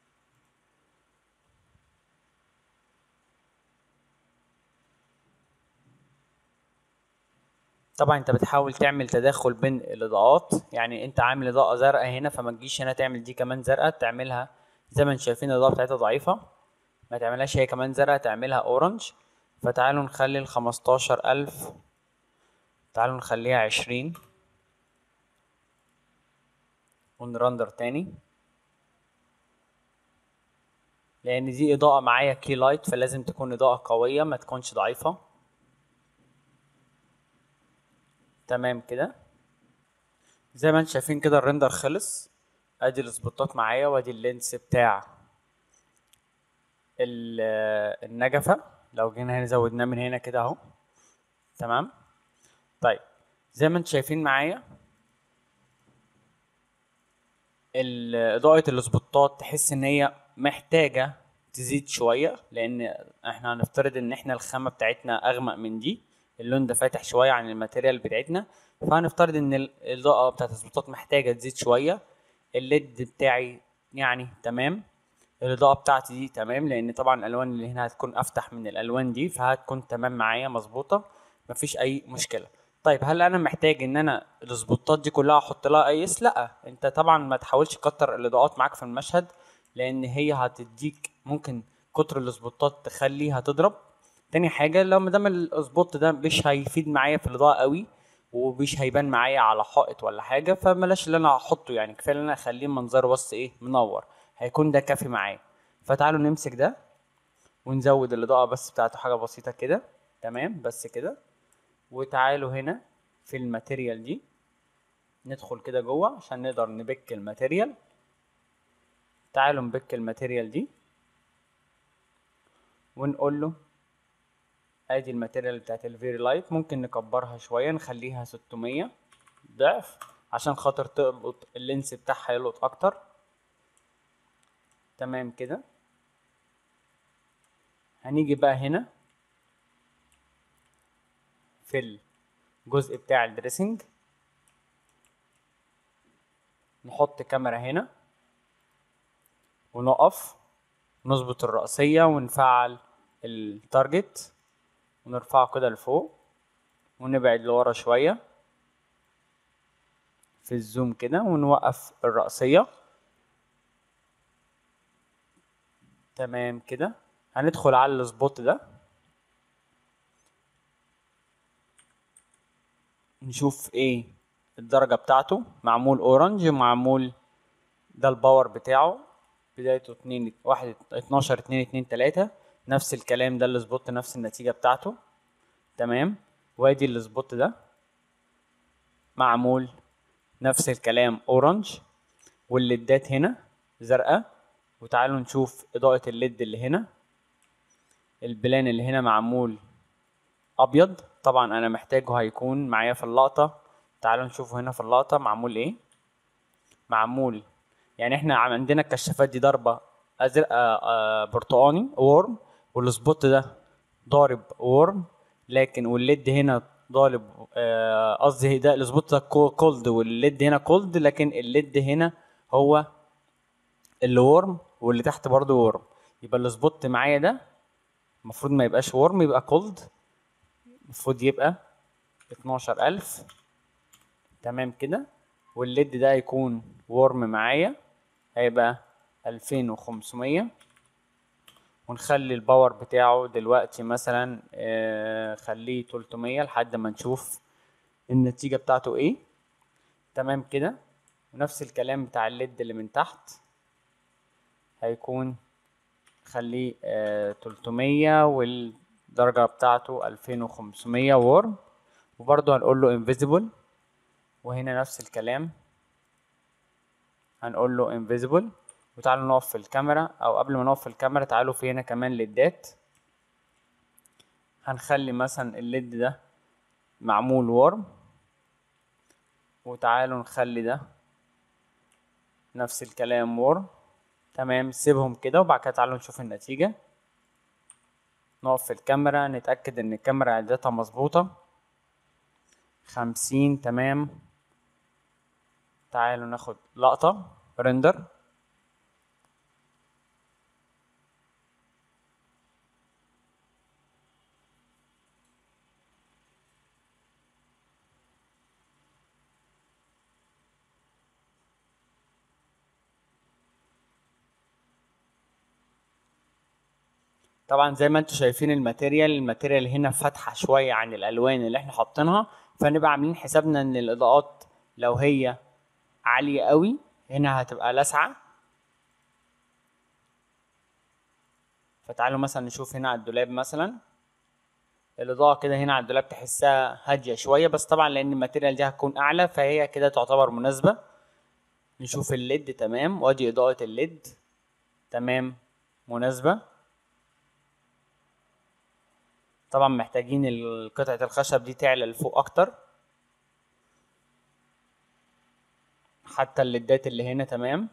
طبعا انت بتحاول تعمل تداخل بين الاضاءات، يعني انت عامل اضاءة زرقاء هنا، فما تجيش هنا تعمل دي كمان زرقاء، تعملها زي ما انتم شايفين الاضاءة بتاعتها ضعيفة، ما تعملهاش هي كمان زرقاء، تعملها اورنج. فتعالوا نخلي 15,000، تعالوا نخليها 20، ونرندر تاني، لان دي اضاءة معايا كي لايت، فلازم تكون اضاءة قوية ما تكونش ضعيفة. تمام كده. زي ما انتم شايفين كده الريندر خلص. ادي السبوتات معايا، وادي اللينس بتاع النجفة. لو جينا هنا زودناه من هنا كده اهو. تمام. طيب زي ما انتم شايفين معايا اضاءة السبوتات تحس ان هي محتاجة تزيد شوية، لان احنا هنفترض ان احنا الخامة بتاعتنا اغمق من دي، اللون ده فاتح شوية عن الماتيريال بتاعتنا، فهنفترض ان الاضاءة بتاعت السبوتات محتاجة تزيد شوية. الليد بتاعي يعني تمام، الاضاءة بتاعتي دي تمام، لان طبعا الالوان اللي هنا هتكون افتح من الالوان دي، فهتكون تمام معايا مظبوطة، مفيش اي مشكلة. طيب هل انا محتاج ان انا السبوتات دي كلها احط لها ايس؟ لا، انت طبعا ما تحاولش تكتر الاضاءات معاك في المشهد، لان هي هتديك ممكن كتر السبوتات تخليها تضرب. تاني حاجة، لو مادام السبوت ده مش هيفيد معايا في الاضاءة قوي، ومش هيبان معايا على حائط ولا حاجة، فبلاش اللي انا احطه، يعني كفاية ان انا اخليه منظره بس ايه منور، هيكون ده كافي معايا. فتعالوا نمسك ده ونزود الاضاءة بس بتاعته حاجة بسيطة كده. تمام بس كده. وتعالوا هنا في الماتيريال دي، ندخل كده جوه عشان نقدر نبك الماتيريال. تعالوا نبك الماتيريال دي، ونقول له ادي الماتيريال بتاعت الفيري لايت، ممكن نكبرها شويه نخليها 600 ضعف، عشان خاطر تلقط اللينس بتاعها يلقط اكتر. تمام كده. هنيجي بقى هنا في الجزء بتاع الدريسنج، نحط كاميرا هنا ونقف نظبط الرأسية ونفعل التارجت ونرفعه كده لفوق ونبعد لورا شوية في الزوم كده ونوقف الرأسية. تمام كده. هندخل على السبوت ده نشوف ايه الدرجة بتاعته. معمول اورنج، معمول ده الباور بتاعه بدايته 2 1 12 2 2 3. نفس الكلام ده السبوت نفس النتيجة بتاعته. تمام. وادي السبوت ده معمول نفس الكلام اورنج، والليدات هنا زرقاء. وتعالوا نشوف اضاءة الليد اللي هنا. البلان اللي هنا معمول ابيض، طبعا انا محتاجه هيكون معايا في اللقطة. تعالوا نشوفه هنا في اللقطة معمول ايه. معمول يعني احنا عندنا الكشافات دي ضربة ازرق برتقاني وورم، والسبوت ده ضارب وورم، لكن والليد هنا ضارب قصدي ده السبوت ده كولد والليد هنا كولد، لكن الليد هنا هو اللي وورم واللي تحت برضه وورم. يبقى السبوت معايا ده المفروض ما يبقاش وورم، يبقى كولد. المفروض يبقى 12000. تمام كده. والليد ده يكون وورم معايا هيبقى 2500. ونخلي الباور بتاعه دلوقتي مثلا خليه 300 لحد ما نشوف النتيجة بتاعته ايه. تمام كده. ونفس الكلام بتاع الليد اللي من تحت هيكون خليه 300 والدرجة بتاعته 2500 وورم. وبرضه هنقول له انفيزيبل، وهنا نفس الكلام هنقول له انفيزيبل. وتعالوا نقف في الكاميرا، او قبل ما نقف في الكاميرا تعالوا في هنا كمان ليدات. هنخلي مثلا الليد ده معمول وورم، وتعالوا نخلي ده نفس الكلام وورم. تمام. سيبهم كده وبعد كده تعالوا نشوف النتيجة. نقف في الكاميرا نتأكد ان الكاميرا اعداداتها مظبوطة. 50. تمام. تعالوا ناخد لقطة ريندر. طبعا زي ما انتم شايفين الماتيريال هنا فاتحة شوية عن الالوان اللي احنا حاطينها، فنبقى عاملين حسابنا ان الاضاءات لو هي عالية قوي هنا هتبقى لاسعة. فتعالوا مثلا نشوف هنا على الدولاب مثلا الاضاءة كده هنا على الدولاب تحسها هادية شوية، بس طبعا لان الماتيريال دي هتكون اعلى فهي كده تعتبر مناسبة. نشوف الليد. تمام. وادي اضاءة الليد. تمام. مناسبة. طبعا محتاجين قطعة الخشب دي تعلى لفوق اكتر. حتى الليدات اللي هنا تمام.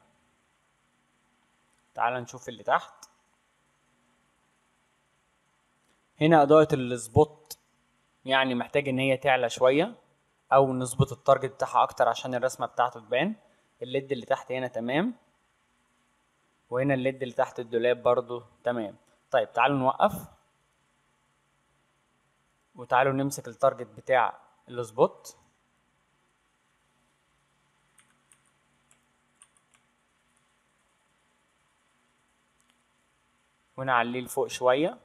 تعال نشوف اللي تحت. هنا اضاءة السبوت يعني محتاج ان هي تعلى شوية او نظبط التارجت بتاعها اكتر عشان الرسمة بتاعته تبان. الليد اللي تحت هنا تمام، وهنا الليد اللي تحت الدولاب برضو تمام. طيب تعالوا نوقف وتعالوا نمسك التارجت بتاع السبوت ونعليه لفوق شوية.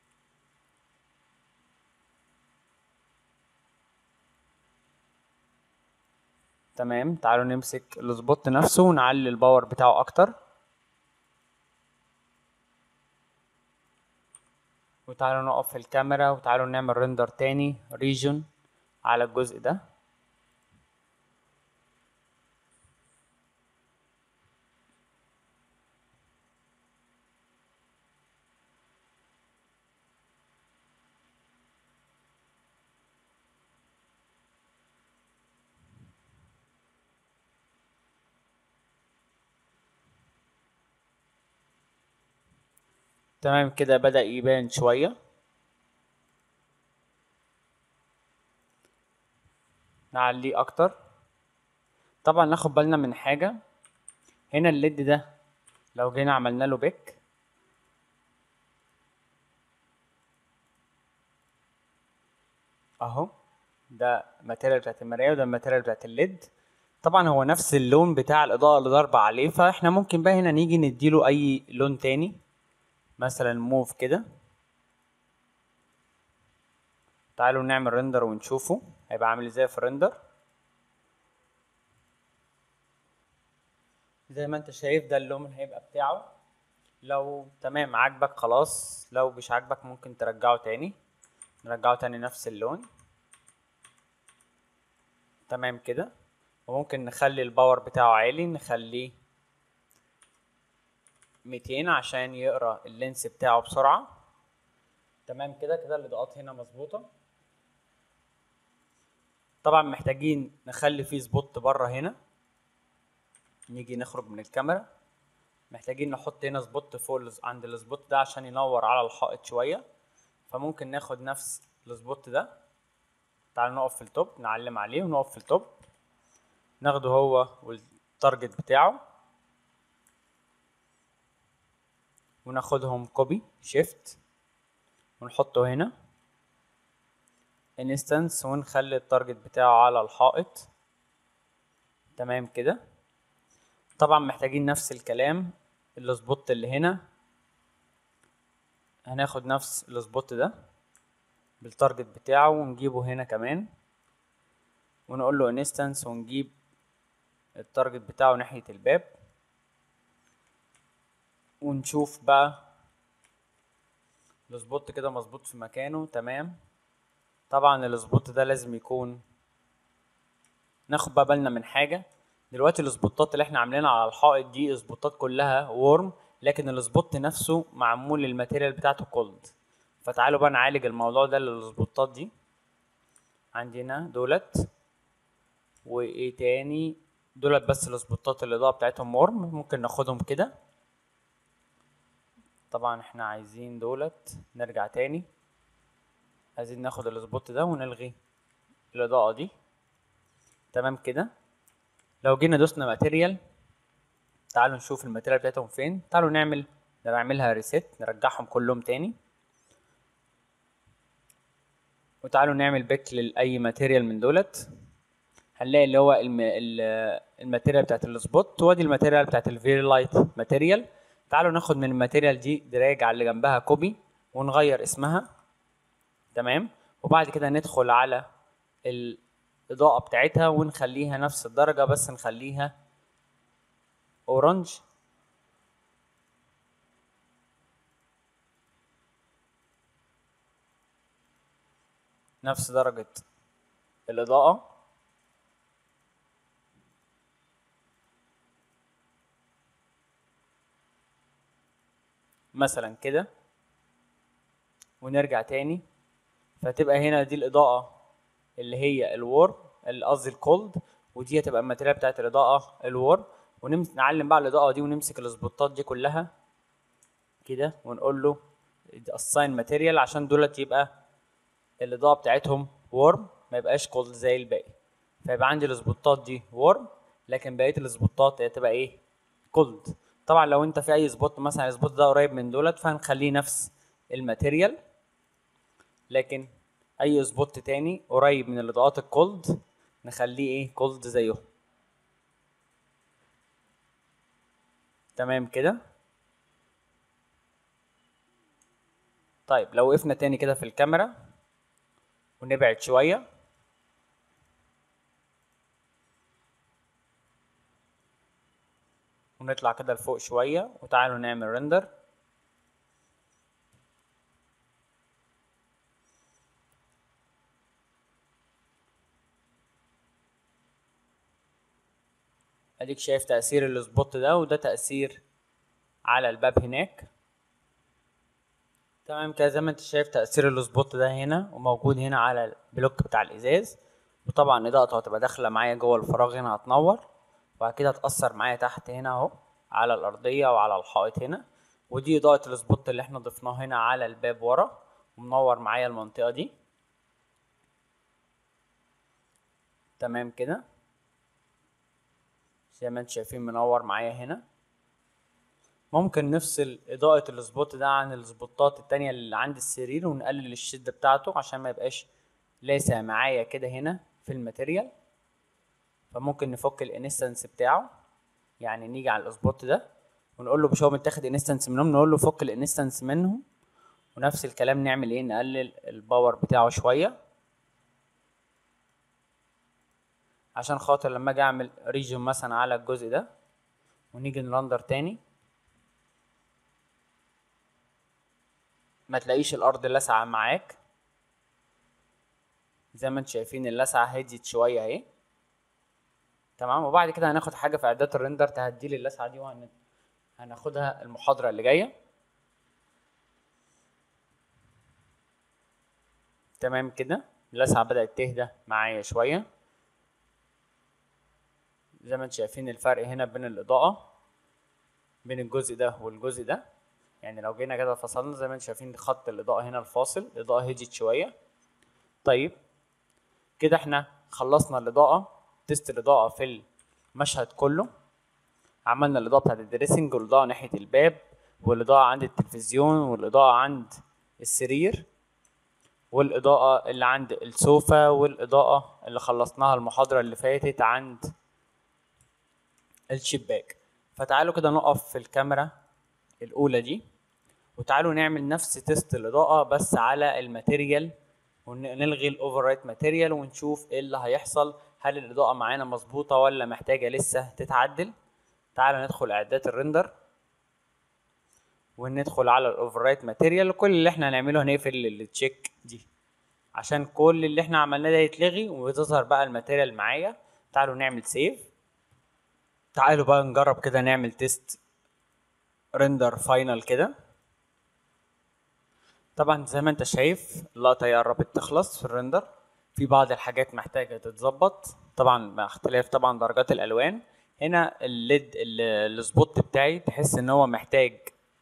تمام. تعالوا نمسك السبوت نفسه ونعلي الباور بتاعه اكتر. وتعالوا نقف في الكاميرا وتعالوا نعمل ريندر تاني ريجن على الجزء ده. تمام كده بدأ يبان شوية. نعليه اكتر. طبعا ناخد بالنا من حاجة، هنا الليد ده لو جينا عملنا له بيك اهو، ده الماتيريال بتاعت المراية وده الماتيريال بتاعت الليد. طبعا هو نفس اللون بتاع الإضاءة اللي ضاربة عليه، فاحنا ممكن بقى هنا نيجي نديله أي لون تاني، مثلا موف كده. تعالوا نعمل ريندر ونشوفه هيبقى عامل ازاي في الريندر. زي ما انت شايف ده اللون هيبقى بتاعه. لو تمام عاجبك خلاص، لو مش عاجبك ممكن ترجعه تاني، نرجعه تاني نفس اللون. تمام كده. وممكن نخلي الباور بتاعه عالي، نخليه 200 عشان يقرا اللينس بتاعه بسرعة. تمام كده، كده الإضاءات هنا مظبوطة. طبعا محتاجين نخلي فيه سبوت بره هنا، نيجي نخرج من الكاميرا، محتاجين نحط هنا سبوت فوق عند السبوت ده عشان ينور على الحائط شوية. فممكن ناخد نفس السبوت ده، تعالوا نقف في التوب، نعلم عليه ونقف في التوب، ناخده هو والتارجت بتاعه وناخدهم كوبي شيفت ونحطه هنا انستنس ونخلي التارجت بتاعه على الحائط. تمام كده. طبعا محتاجين نفس الكلام، السبوت اللي هنا هناخد نفس السبوت ده بالتارجت بتاعه ونجيبه هنا كمان ونقول له انستنس ونجيب التارجت بتاعه ناحية الباب ونشوف بقى السبوت كده مظبوط في مكانه. تمام. طبعا السبوت ده لازم يكون، ناخد بقى بالنا من حاجة دلوقتي، السبوتات اللي احنا عاملينها على الحائط دي سبوتات كلها وورم، لكن السبوت نفسه معمول الماتيريال بتاعته كولد. فتعالوا بقى نعالج الموضوع ده للسبوتات دي. عندنا دولت وايه تاني، دولت بس السبوتات الاضاءة بتاعتهم وورم، ممكن ناخدهم كده. طبعا احنا عايزين دولت، نرجع تاني عايزين ناخد السبوت ده ونلغي الاضاءة دي. تمام كده. لو جينا دوسنا ماتيريال، تعالوا نشوف الماتيريال بتاعتهم فين، تعالوا نعملها ريسيت، نرجعهم كلهم تاني، وتعالوا نعمل بيك لأي ماتيريال من دولت. هنلاقي اللي هو الماتيريال بتاعت السبوت، وادي الماتيريال بتاعت الفيري لايت ماتيريال. تعالوا ناخد من الماتيريال دي دراج على اللي جنبها كوبي ونغير اسمها. تمام. وبعد كده ندخل على الإضاءة بتاعتها ونخليها نفس الدرجة، بس نخليها اورنج. نفس درجة الإضاءة مثلا كده، ونرجع تاني. فتبقى هنا دي الإضاءة اللي هي الورم، قصدي الكولد، ودي هتبقى الماتيريال بتاعت الإضاءة الورم. نعلم بقى الإضاءة دي ونمسك السبوتات دي كلها كده ونقول له assign material عشان دولت يبقى الإضاءة بتاعتهم ورم، ما يبقاش كولد زي الباقي. فيبقى عندي السبوتات دي ورم، لكن بقية السبوتات هتبقى ايه؟ كولد. طبعا لو انت في اي سبوت مثلا السبوت ده قريب من دولت فهنخليه نفس الماتيريال، لكن اي سبوت تاني قريب من الاضاءات الكولد نخليه ايه؟ كولد زيهم. تمام كده. طيب لو وقفنا تاني كده في الكاميرا ونبعد شوية، ونطلع كده لفوق شوية، وتعالوا نعمل ريندر. اديك شايف تأثير السبوت ده، وده تأثير على الباب هناك. تمام كده، زي ما انت شايف تأثير السبوت ده هنا وموجود هنا على البلوك بتاع الإزاز، وطبعا إضاءته هتبقى داخلة معايا جوه الفراغ هنا هتنور، وبعد كده هتأثر معايا تحت هنا اهو على الأرضية وعلى الحائط هنا. ودي اضاءة السبوت اللي احنا ضفناه هنا على الباب ورا ومنور معايا المنطقة دي. تمام كده زي ما انتم شايفين منور معايا هنا. ممكن نفصل اضاءة السبوت ده عن السبوتات التانية اللي عند السرير ونقلل الشدة بتاعته عشان ما يبقاش لاسع معايا كده هنا في الماتيريال. فممكن نفك الانستنس بتاعه، يعني نيجي على السبوت ده ونقول له مش هو متاخد انستنس منهم، نقول له فك الانستنس منهم. ونفس الكلام نعمل ايه، نقلل الباور بتاعه شوية عشان خاطر لما اجي اعمل ريجن مثلا على الجزء ده ونيجي نرندر تاني ما تلاقيش الارض لاسعة معاك. زي ما انتم شايفين اللسعة هديت شوية اهي. تمام. وبعد كده هناخد حاجة في اعدادات الريندر تهديلي اللسعة دي وهناخدها المحاضرة اللي جاية. تمام كده اللسعة بدأت تهدى معايا شوية. زي ما انتم شايفين الفرق هنا بين الإضاءة بين الجزء ده والجزء ده. يعني لو جينا كده فصلنا زي ما انتم شايفين خط الإضاءة هنا الفاصل، الإضاءة هديت شوية. طيب كده احنا خلصنا الإضاءة، تيست الإضاءة في المشهد كله. عملنا الإضاءة بتاعت الدريسنج والإضاءة ناحية الباب والإضاءة عند التلفزيون والإضاءة عند السرير والإضاءة اللي عند السوفا والإضاءة اللي خلصناها المحاضرة اللي فاتت عند الشباك. فتعالوا كده نقف في الكاميرا الأولى دي وتعالوا نعمل نفس تيست الإضاءة بس على الماتيريال ونلغي الأوفر رايت ماتيريال ونشوف إيه اللي هيحصل. هل الإضاءة معانا مظبوطة ولا محتاجة لسه تتعدل؟ تعالوا ندخل إعدادات الريندر وندخل على الأوفر رايت ماتيريال. وكل اللي احنا هنعمله هنقفل التشيك دي عشان كل اللي احنا عملناه ده يتلغي وتظهر بقى الماتيريال معايا. تعالوا نعمل سيف. تعالوا بقى نجرب كده نعمل تيست ريندر فاينل كده. طبعا زي ما انت شايف اللقطة هي قربت تخلص في الريندر. في بعض الحاجات محتاجة تتظبط طبعا مع اختلاف طبعا درجات الألوان. هنا الليد السبوت بتاعي تحس ان هو محتاج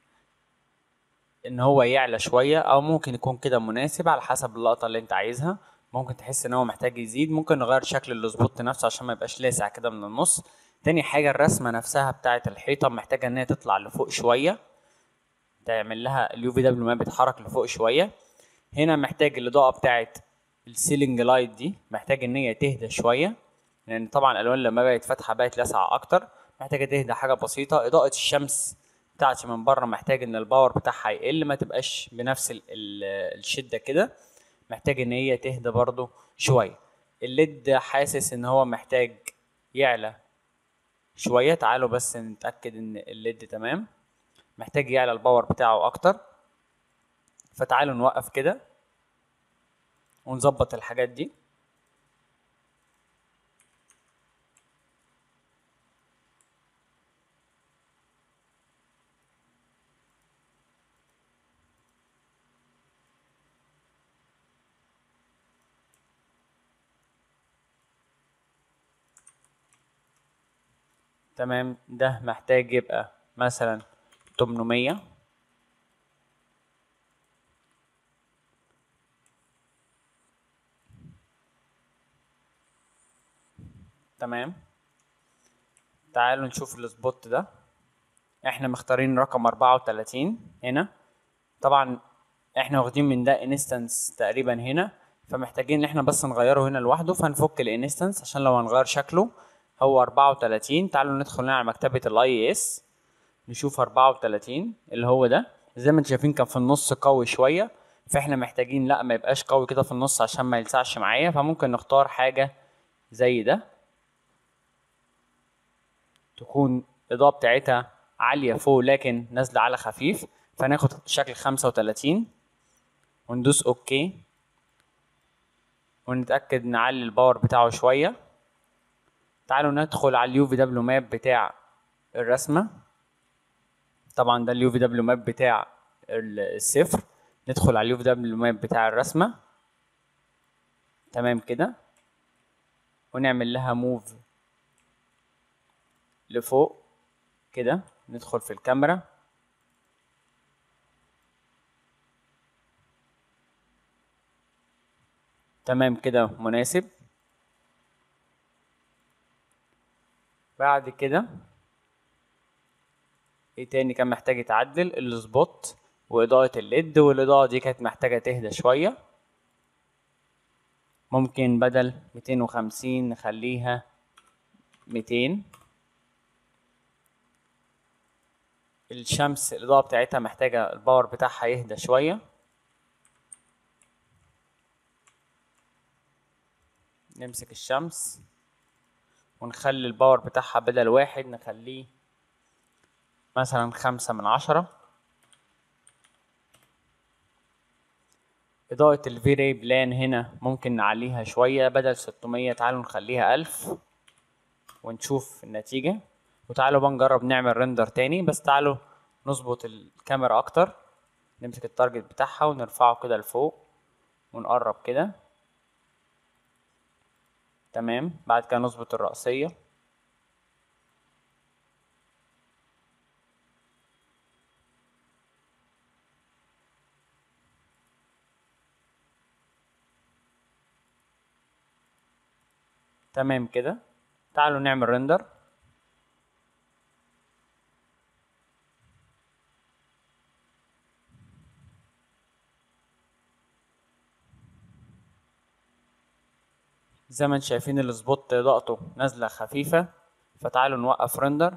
ان هو يعلى شوية او ممكن يكون كده مناسب على حسب اللقطة اللي انت عايزها. ممكن تحس ان هو محتاج يزيد، ممكن نغير شكل السبوت نفسه عشان ما يبقاش لاسع كده من النص. تاني حاجة الرسمة نفسها بتاعة الحيطة محتاجة ان هي تطلع لفوق شوية، تعمل لها اليو في دبليو ما بيتحرك لفوق شوية. هنا محتاج الاضاءة بتاعة السيلينج لايت دي محتاج ان هي تهدى شوية لان طبعا الالوان لما بقت فاتحة بقت لاسعة اكتر، محتاجة تهدى حاجة بسيطة. اضاءة الشمس بتاعتي من بره محتاج ان الباور بتاعها يقل ما تبقاش بنفس الشدة كده، محتاج ان هي تهدى برضو شوية. الليد حاسس ان هو محتاج يعلى شوية. تعالوا بس نتأكد ان الليد تمام، محتاج يعلى الباور بتاعه اكتر. فتعالوا نوقف كده ونظبط الحاجات دي. تمام ده محتاج يبقى مثلا 800. تمام. تعالوا نشوف السبوت ده. احنا مختارين رقم 34 هنا. طبعا احنا واخدين من ده انستنس تقريبا هنا، فمحتاجين ان احنا بس نغيره هنا لوحده. فهنفك الانستنس عشان لو هنغير شكله. هو 34. تعالوا ندخل هنا على مكتبة الاي اس نشوف 34 اللي هو ده. زي ما انتم شايفين كان في النص قوي شوية، فاحنا محتاجين لا ما يبقاش قوي كده في النص عشان ما يلسعش معايا. فممكن نختار حاجة زي ده تكون الإضاءة بتاعتها عالية فوق لكن نازلة على خفيف. فناخد شكل 35 وندوس اوكي ونتأكد نعلي الباور بتاعه شوية. تعالوا ندخل على اليو في دبليو ماب بتاع الرسمة. طبعا ده اليو في دبليو ماب بتاع الصفر. ندخل على اليو في دبليو ماب بتاع الرسمة. تمام كده ونعمل لها موف لفوق كده. ندخل في الكاميرا تمام كده مناسب. بعد كده ايه تاني كان محتاج يتعدل؟ السبوت واضاءة الليد، والاضاءة دي كانت محتاجة تهدى شوية. ممكن بدل 250 نخليها 200. الشمس الإضاءة بتاعتها محتاجة الباور بتاعها يهدى شوية. نمسك الشمس ونخلي الباور بتاعها بدل 1 نخليه مثلا 5/10. إضاءة الفيري بلان هنا ممكن نعليها شوية، بدل 600 تعالوا نخليها 1000 ونشوف النتيجة. وتعالوا بقى نجرب نعمل ريندر تاني، بس تعالوا نظبط الكاميرا أكتر. نمسك التارجت بتاعها ونرفعه كده لفوق ونقرب كده. تمام. بعد كده نظبط الرأسية. تمام كده. تعالوا نعمل ريندر. زي ما انتم شايفين السبوت اضاءته نازلة خفيفة، فتعالوا نوقف ريندر.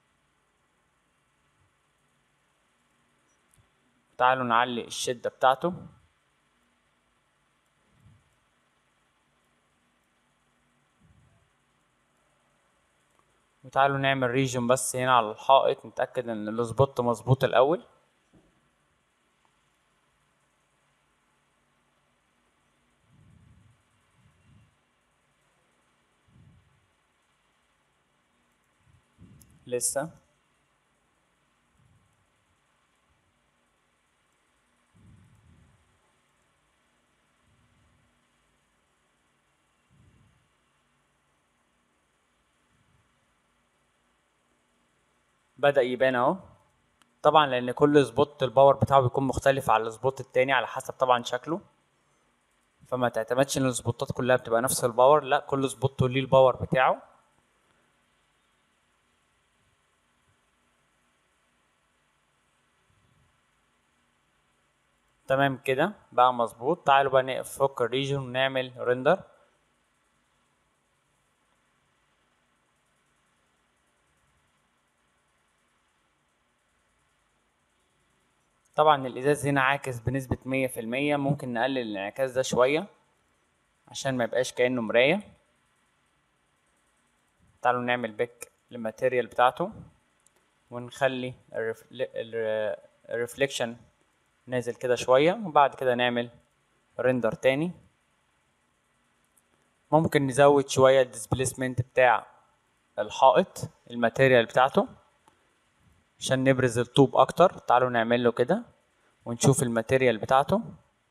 تعالوا نعلي الشدة بتاعته. وتعالوا نعمل ريجن بس هنا على الحائط نتأكد ان السبوت مظبوط الأول. لسه. بدأ يبان اهو. طبعا لان كل سبوت الباور بتاعه بيكون مختلف على السبوت التاني على حسب طبعا شكله، فما تعتمدش ان السبوتات كلها بتبقى نفس الباور، لا كل سبوت ليه الباور بتاعه. تمام كده بقى مظبوط. تعالوا بقى نفك الريجن ونعمل ريندر. طبعا الازاز هنا عاكس بنسبة 100%، ممكن نقلل الانعكاس ده شوية عشان ما يبقاش كأنه مراية. تعالوا نعمل بيك للماتيريال بتاعته ونخلي الريفليكشن نازل كده شوية، وبعد كده نعمل ريندر تاني. ممكن نزود شوية الديسبليسمنت بتاع الحائط الماتيريال بتاعته عشان نبرز الطوب اكتر. تعالوا نعمل له كده ونشوف الماتيريال بتاعته.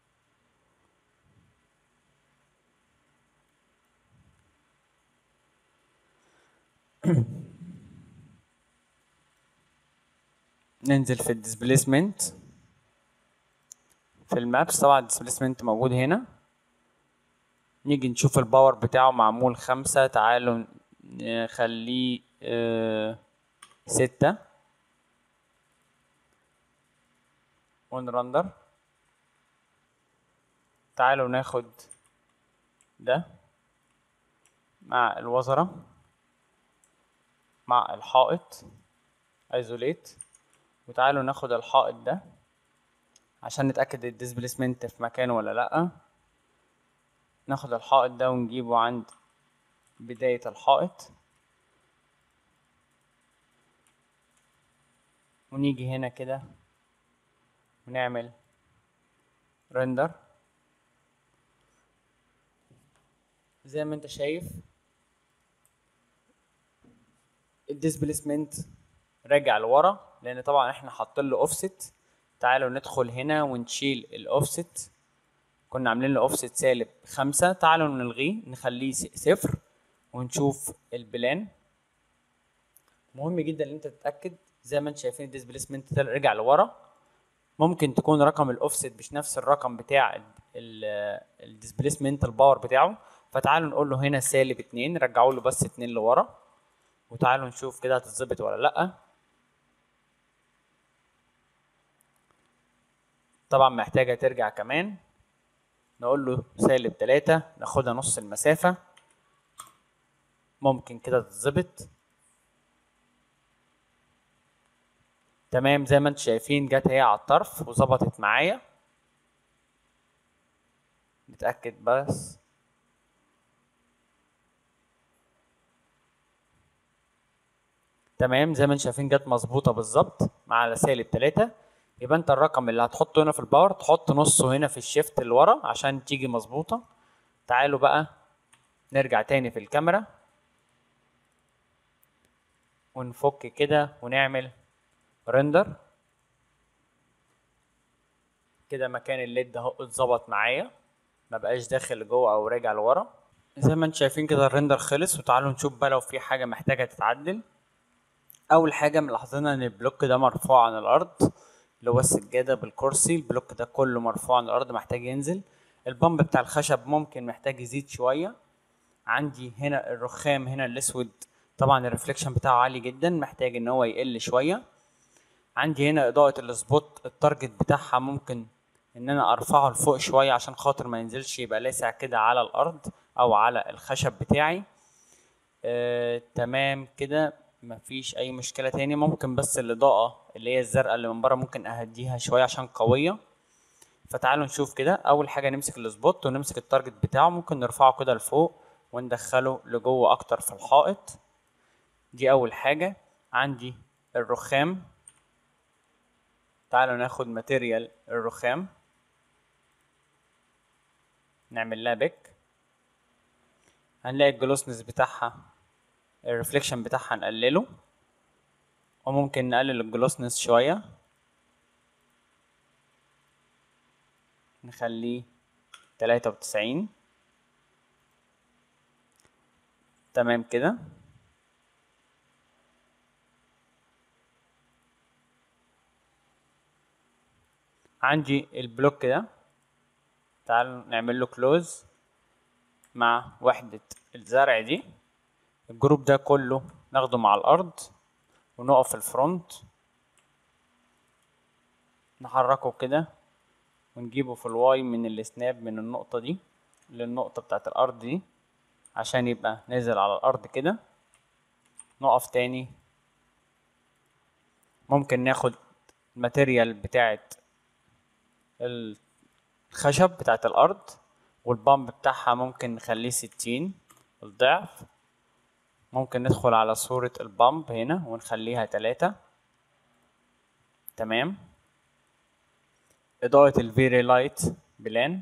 ننزل في الديسبليسمنت في المابس، طبعا الديسبليسمنت موجود هنا. نيجي نشوف الباور بتاعه معمول 5، تعالوا نخليه 6 ونرندر. تعالوا ناخد ده مع الوزرة مع الحائط ايزوليت، وتعالوا ناخد الحائط ده عشان نتأكد الديسبليسمنت في مكانه ولا لأ. ناخد الحائط ده ونجيبه عند بداية الحائط، ونيجي هنا كده ونعمل ريندر. زي ما انت شايف الديسبليسمنت راجع لورا لان طبعا احنا حاطين له اوفست. تعالوا ندخل هنا ونشيل الاوفست، كنا عاملين له اوفست -5. تعالوا نلغيه نخليه 0 ونشوف البلان. مهم جدا ان انت تتاكد زي ما انت شايفين الديسبليسمنت ده رجع لورا. ممكن تكون رقم الاوفست مش نفس الرقم بتاع الديسبيسمنت الباور بتاعه. فتعالوا نقول له هنا -2، رجعوا له بس 2 لورا، وتعالوا نشوف كده هتتظبط ولا لا. طبعا محتاجه ترجع كمان، نقول له -3، ناخدها نص المسافه، ممكن كده تتظبط. تمام زي ما انتم شايفين جت هي على الطرف وظبطت معايا. نتأكد بس. تمام زي ما انتم شايفين جت مظبوطة بالظبط مع -3. يبقى انت الرقم اللي هتحطه هنا في الباور تحط نصه هنا في الشيفت اللي ورا عشان تيجي مظبوطة. تعالوا بقى نرجع تاني في الكاميرا ونفك كده ونعمل ريندر. كده مكان الليد اهو اتظبط معايا، ما بقاش داخل لجوه او راجع لورا. زي ما انتم شايفين كده الريندر خلص. وتعالوا نشوف بقى لو في حاجة محتاجة تتعدل. اول حاجة ملاحظينها ان البلوك ده مرفوع عن الارض، اللي هو السجادة بالكرسي، البلوك ده كله مرفوع عن الارض محتاج ينزل. البامب بتاع الخشب ممكن محتاج يزيد شوية. عندي هنا الرخام هنا الاسود، طبعا الريفليكشن بتاعه عالي جدا، محتاج ان هو يقل شوية. عندي هنا اضاءة السبوت التارجت بتاعها ممكن ان انا ارفعه لفوق شوية عشان خاطر ما ينزلش يبقى لاسع كده على الارض او على الخشب بتاعي. تمام كده مفيش اي مشكلة تاني. ممكن بس الاضاءة اللي هي الزرقاء اللي من بره ممكن اهديها شوية عشان قوية. فتعالوا نشوف كده. اول حاجة نمسك السبوت ونمسك التارجت بتاعه، ممكن نرفعه كده لفوق وندخله لجوه اكتر في الحائط. دي اول حاجة. عندي الرخام، تعالوا ناخد ماتيريال الرخام نعمل لها بيك. هنلاقي الجلوسنس بتاعها الريفليكشن بتاعها نقلله، وممكن نقلل الجلوسنس شوية نخليه 93. تمام كده. عندي البلوك ده تعالوا نعمل له كلوز مع وحدة الزرع دي. الجروب ده كله ناخده مع الأرض ونقف في الفرونت نحركه كده ونجيبه في الواي من السناب من النقطة دي للنقطة بتاعت الأرض دي عشان يبقى نازل على الأرض كده. نقف تاني. ممكن ناخد الماتيريال بتاعت الخشب بتاعت الأرض والبامب بتاعها ممكن نخليه 60 الضعف. ممكن ندخل على صورة البامب هنا ونخليها 3. تمام. إضاءة الفيري لايت بلان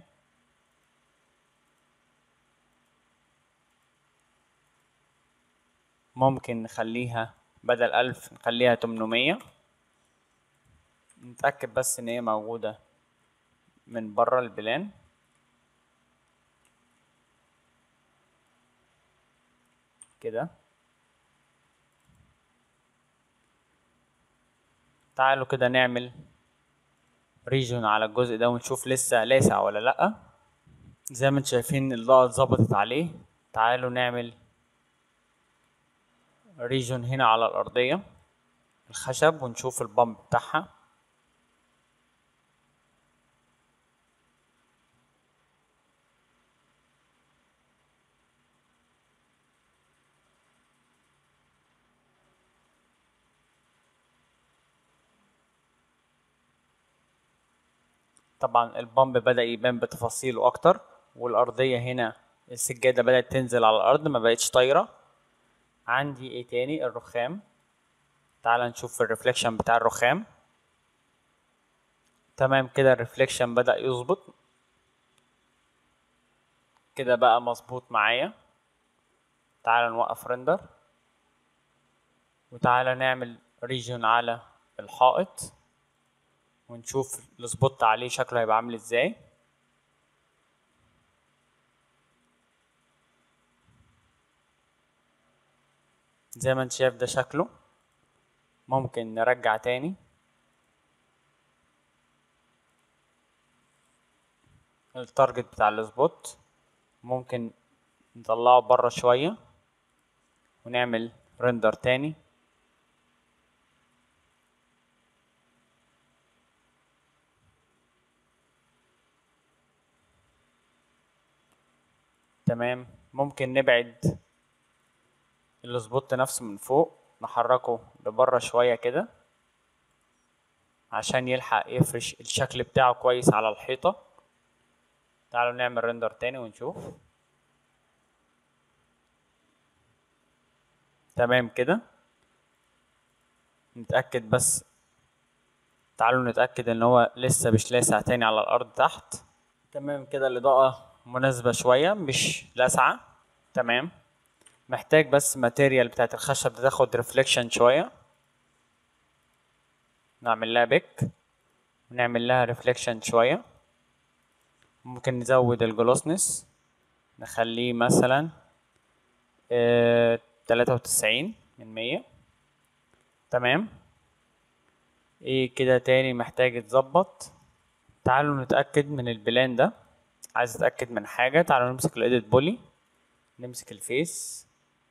ممكن نخليها بدل 1000 نخليها 800. نتأكد بس إن هي موجودة من بره البلان. كده. تعالوا كده نعمل ريجون على الجزء ده ونشوف لسه لاسع ولا لأ. زي ما انتم شايفين الإضاءة اتظبطت عليه. تعالوا نعمل ريجون هنا على الأرضية الخشب ونشوف البامب بتاعها. طبعا البامب بدأ يبان بتفاصيله أكتر، والأرضية هنا السجادة بدأت تنزل على الأرض ما بقتش طايرة. عندي ايه تاني؟ الرخام. تعال نشوف الريفليكشن بتاع الرخام. تمام كده الريفليكشن بدأ يظبط كده بقى مظبوط معايا. تعال نوقف ريندر وتعالى نعمل ريجن على الحائط ونشوف السبوت عليه شكله هيبقى عامل ازاي. زي ما انت شايف ده شكله. ممكن نرجع تاني التارجت بتاع السبوت، ممكن نطلعه بره شوية ونعمل ريندر تاني. تمام، ممكن نبعد السبوت نفسه من فوق، نحركه لبره شوية كده عشان يلحق يفرش الشكل بتاعه كويس على الحيطة. تعالوا نعمل ريندر تاني ونشوف. تمام كده، نتأكد بس، تعالوا نتأكد ان هو لسه مش لاسع تاني على الأرض تحت. تمام كده، الإضاءة مناسبة شوية مش لاسعة. تمام، محتاج بس ماتيريال بتاعت الخشب تاخد ريفليكشن شوية، نعمل لها بيك ونعمل لها ريفليكشن شوية. ممكن نزود الجلوسنس، نخليه مثلا 93%. تمام، ايه كده تاني محتاج يتظبط. تعالوا نتأكد من البلان ده. عايز اتأكد من حاجة، تعالوا نمسك الايديت بولي، نمسك الفيس.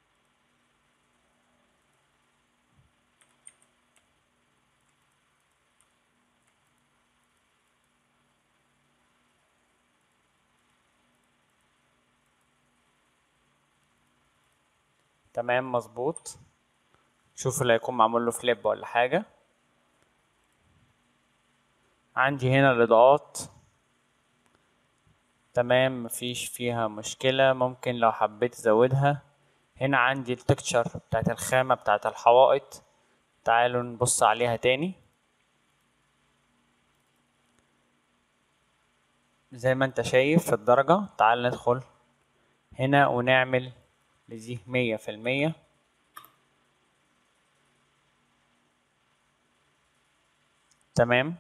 تمام مظبوط، شوف اللي هيكون معمول له فليب ولا حاجة. عندي هنا الإضاءات تمام، مفيش فيها مشكلة. ممكن لو حبيت ازودها، هنا عندي التكتشر بتاعت الخامة بتاعت الحوائط، تعالوا نبص عليها تاني. زي ما انت شايف في الدرجة، تعال ندخل هنا ونعمل لدي 100%. تمام،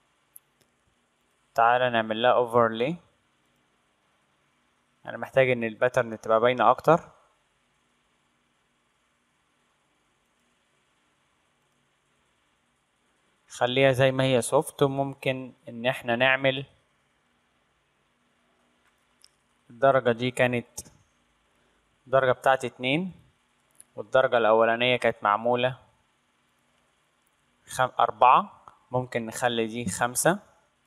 تعال نعمل لها overlay. انا محتاج ان الباترن تبقى باينة اكتر. خليها زي ما هي سوفت، وممكن ان احنا نعمل الدرجة دي كانت الدرجة بتاعتي 2، والدرجة الأولانية كانت معمولة 4. ممكن نخلي دي 5.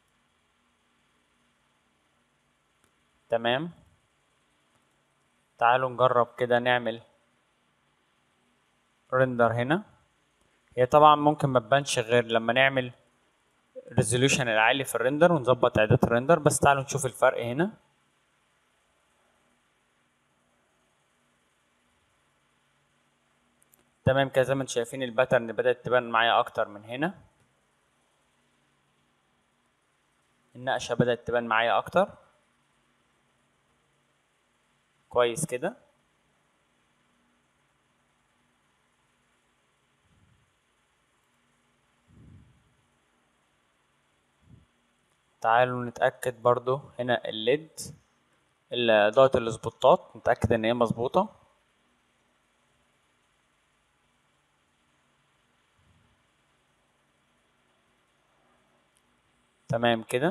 تمام، تعالوا نجرب كده نعمل ريندر هنا. هي طبعا ممكن ما تبانش غير لما نعمل الريزوليوشن العالي في الريندر ونظبط اعدادات الريندر، بس تعالوا نشوف الفرق هنا. تمام كده، زي ما انتم شايفين الباترن بدأت تبان معايا اكتر من هنا، النقشة بدأت تبان معايا اكتر. كويس كده. تعالوا نتأكد برضو هنا الليد، إضاءة السبوتات، نتأكد ان هي مظبوطة. تمام كده.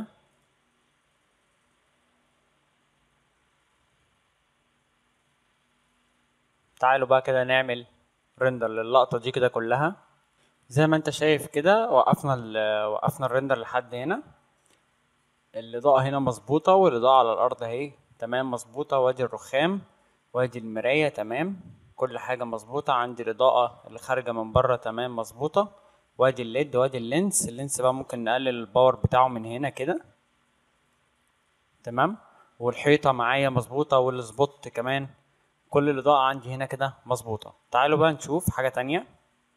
تعالوا بقى كده نعمل ريندر للقطة دي كده كلها. زي ما انت شايف كده، وقفنا الريندر لحد هنا. الإضاءة هنا مظبوطة، والإضاءة على الأرض اهي تمام مظبوطة، وادي الرخام وادي المراية تمام، كل حاجة مظبوطة. عندي الإضاءة اللي خارجة من بره تمام مظبوطة، وادي الليد وادي اللينس بقى ممكن نقلل الباور بتاعه من هنا كده. تمام، والحيطة معايا مظبوطة، والسبوت كمان، كل الإضاءة عندي هنا كده مظبوطة. تعالوا بقى نشوف حاجة تانية.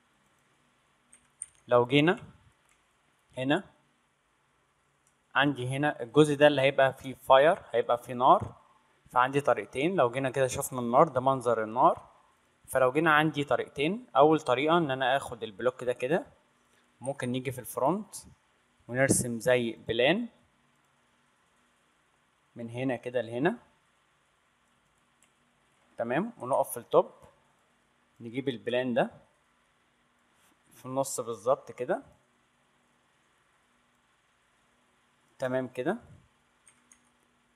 لو جينا هنا، عندي هنا الجزء ده اللي هيبقى فيه فاير، هيبقى فيه نار. فعندي طريقتين، لو جينا كده شفنا النار ده منظر النار. فلو جينا عندي طريقتين، اول طريقة ان انا اخد البلوك ده كده، ممكن نيجي في الفرونت ونرسم زي بلان من هنا كده لهنا. تمام، ونقف في التوب، نجيب البلان ده في النص بالظبط كده. تمام كده،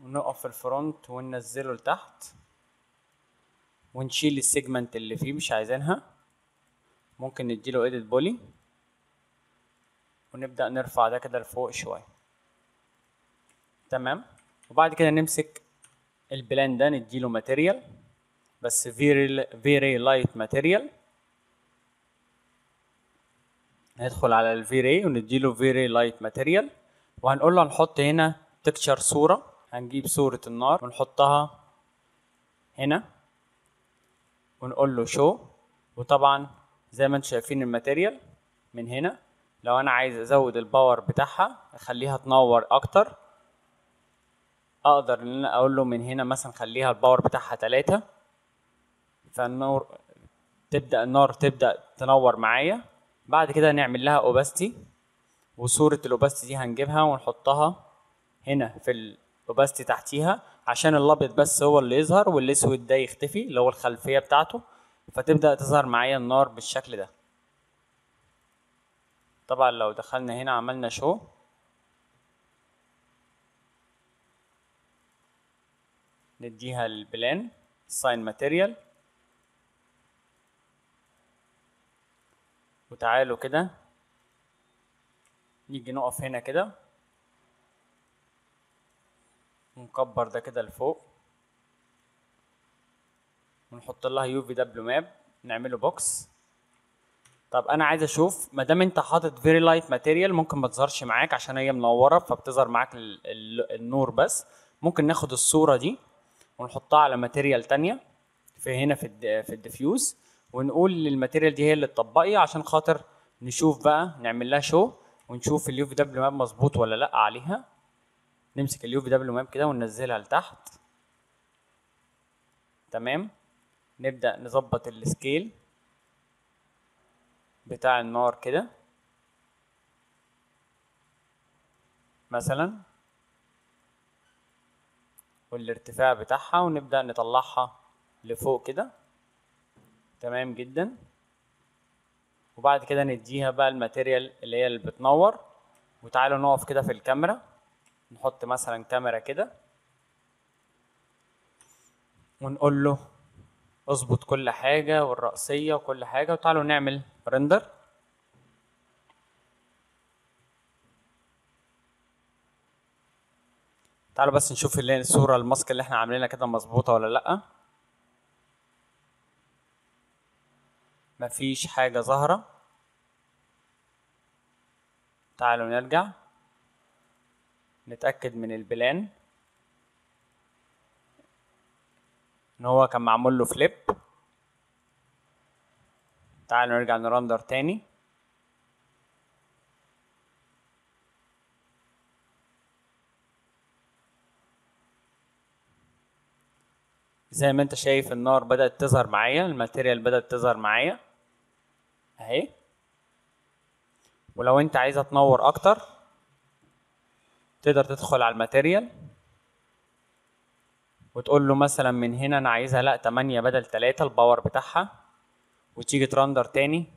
ونقف في الفرونت وننزله لتحت ونشيل السيجمنت اللي فيه مش عايزينها. ممكن نديله edit بولي ونبدأ نرفع ده كده لفوق شوية. تمام. وبعد كده نمسك البلان ده نديله ماتيريال، بس very light ماتيريال. ندخل على الفيري ونديله very light ماتيريال، وهنقول له هنحط هنا تكتشر صورة. هنجيب صورة النار ونحطها هنا ونقول له شو. وطبعا زي ما انتم شايفين الماتيريال من هنا، لو انا عايز ازود الباور بتاعها اخليها تنور اكتر، اقدر ان انا اقول له من هنا مثلا خليها الباور بتاعها 3، فالنور النار تبدأ تنور معايا. بعد كده نعمل لها اوباستي، وصورة الاوباستي دي هنجيبها ونحطها هنا في الاوباستي تحتيها عشان الابيض بس هو اللي يظهر والاسود ده يختفي اللي هو الخلفية بتاعته، فتبدأ تظهر معايا النار بالشكل ده. طبعا لو دخلنا هنا عملنا شو، نديها البلان ساين ماتيريال، وتعالوا كده نيجي نقف هنا كده ونكبر ده كده لفوق ونحط لها يو في دبليو ماب نعمله بوكس. طب انا عايز اشوف، ما دام انت حاطط فيري لايت ماتيريال ممكن ما تظهرش معاك عشان هي منوره فبتظهر معاك النور بس. ممكن ناخد الصوره دي ونحطها على ماتيريال تانية في هنا في الديفيوز، ونقول للماتيريال دي هي اللي تطبقي عشان خاطر نشوف بقى نعمل لها شو ونشوف اليو في دبليو ماب مظبوط ولا لا عليها. نمسك اليو في دبليو ماب كده وننزلها لتحت. تمام. نبدأ نظبط السكيل بتاع النار كده مثلا، والارتفاع بتاعها، ونبدأ نطلعها لفوق كده. تمام جدا. وبعد كده نديها بقى الماتيريال اللي هي اللي بتنور. وتعالوا نقف كده في الكاميرا، نحط مثلا كاميرا كده ونقول له اظبط كل حاجة والرأسية وكل حاجة، وتعالوا نعمل ريندر. تعالوا بس نشوف اللي الصورة الماسك اللي احنا عاملينها كده مظبوطة ولا لأ. مفيش حاجة ظاهرة. تعالوا نرجع نتأكد من البلان ان هو كان معمول له فليب. تعالوا نرجع نرندر تاني. زي ما انت شايف النار بدأت تظهر معايا، الماتيريال بدأت تظهر معايا اهي. ولو انت عايزها تنور اكتر تقدر تدخل على الماتيريال وتقول له مثلا من هنا انا عايزها لا 8 بدل 3 الباور بتاعها، وتيجي ترندر تاني.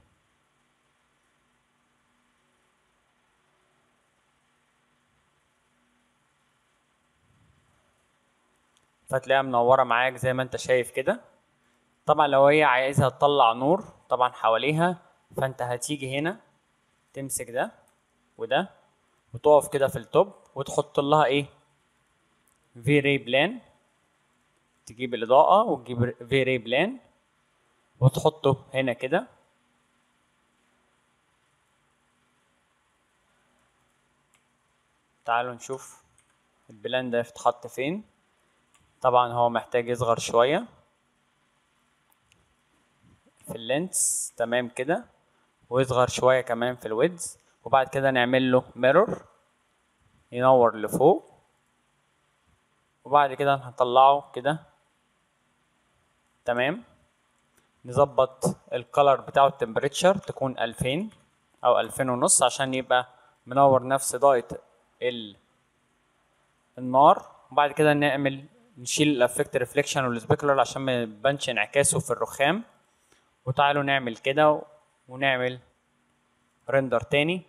فتلاقيها منورة معاك زي ما انت شايف كده. طبعا لو هي عايزها تطلع نور طبعا حواليها، فانت هتيجي هنا تمسك ده وده وتقف كده في التوب وتحط لها ايه في بلان. تجيب الاضاءة وتجيب في بلان وتحطه هنا كده. تعالوا نشوف البلان ده يتحط فين. طبعا هو محتاج يصغر شوية في اللينس. تمام كده. ويصغر شوية كمان في الويدز. وبعد كده نعمل له ميرور ينور لفوق. وبعد كده هنطلعه كده. تمام. نظبط الكالر بتاعه التمبريتشر تكون 2000 او 2000 ونص عشان يبقى منور نفس إضاءة النار. وبعد كده نشيل الافكت ريفليكشن والسبيكولر عشان ما يبانش انعكاسه في الرخام. وتعالوا نعمل كده ونعمل ريندر تاني.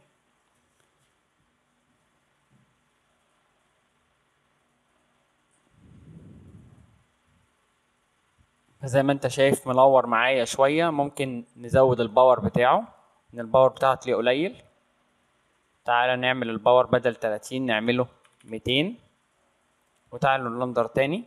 فزي ما انت شايف منور معايا شوية. ممكن نزود الباور بتاعه، ان الباور بتاعه تلاقيه قليل. تعالى نعمل الباور بدل 30 نعمله 200. وتعالوا نرندر تاني.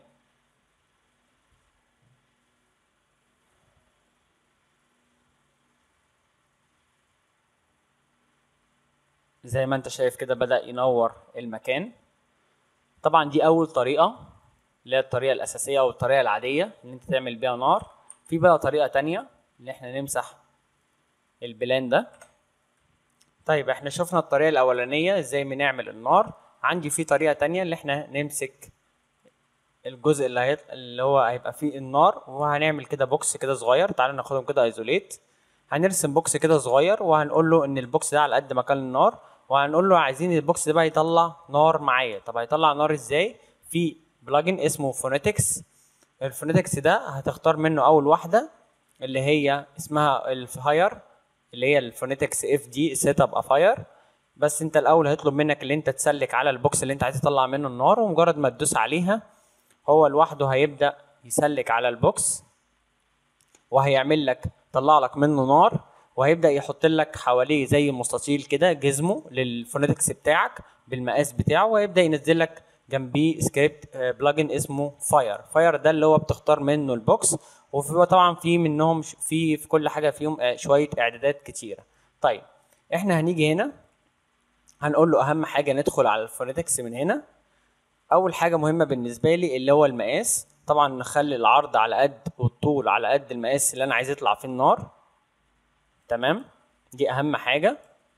زي ما انت شايف كده بدأ ينور المكان. طبعا دي اول طريقة، اللي هي الطريقة الأساسية أو الطريقة العادية اللي انت تعمل بيها نار. في بقى طريقة تانية اللي احنا نمسح البلان ده. طيب احنا شفنا الطريقة الأولانية ازاي بنعمل النار. عندي في طريقة تانية اللي احنا نمسك الجزء اللي هو هيبقى فيه النار، وهنعمل كده بوكس كده صغير. تعالوا ناخدهم كده ايزوليت. هنرسم بوكس كده صغير وهنقول له ان البوكس ده على قد مكان النار، وهنقول له عايزين البوكس ده بقى يطلع نار معايا. طب هيطلع نار ازاي؟ في بلجن اسمه فونيتكس. الفونيتكس ده هتختار منه اول واحده اللي هي اسمها الفاير، اللي هي الفونيتكس اف دي سيت اب افاير. بس انت الاول هيطلب منك اللي انت تسلك على البوكس اللي انت عايز تطلع منه النار، ومجرد ما تدوس عليها هو لوحده هيبدأ يسلك على البوكس، وهيعمل لك طلع لك منه نار، وهيبدأ يحط لك حواليه زي مستطيل كده جزمه للفونيتكس بتاعك بالمقاس بتاعه، وهيبدأ ينزل لك جنبيه سكريبت بلجن اسمه فاير ده اللي هو بتختار منه البوكس. وفي طبعا في منهم في كل حاجة فيهم شوية اعدادات كتيرة. طيب احنا هنيجي هنا هنقول له اهم حاجة ندخل على الفونيتكس من هنا. اول حاجه مهمه بالنسبه لي اللي هو المقاس. طبعا نخلي العرض على قد والطول على قد المقاس اللي انا عايز يطلع فيه النار. تمام، دي اهم حاجه.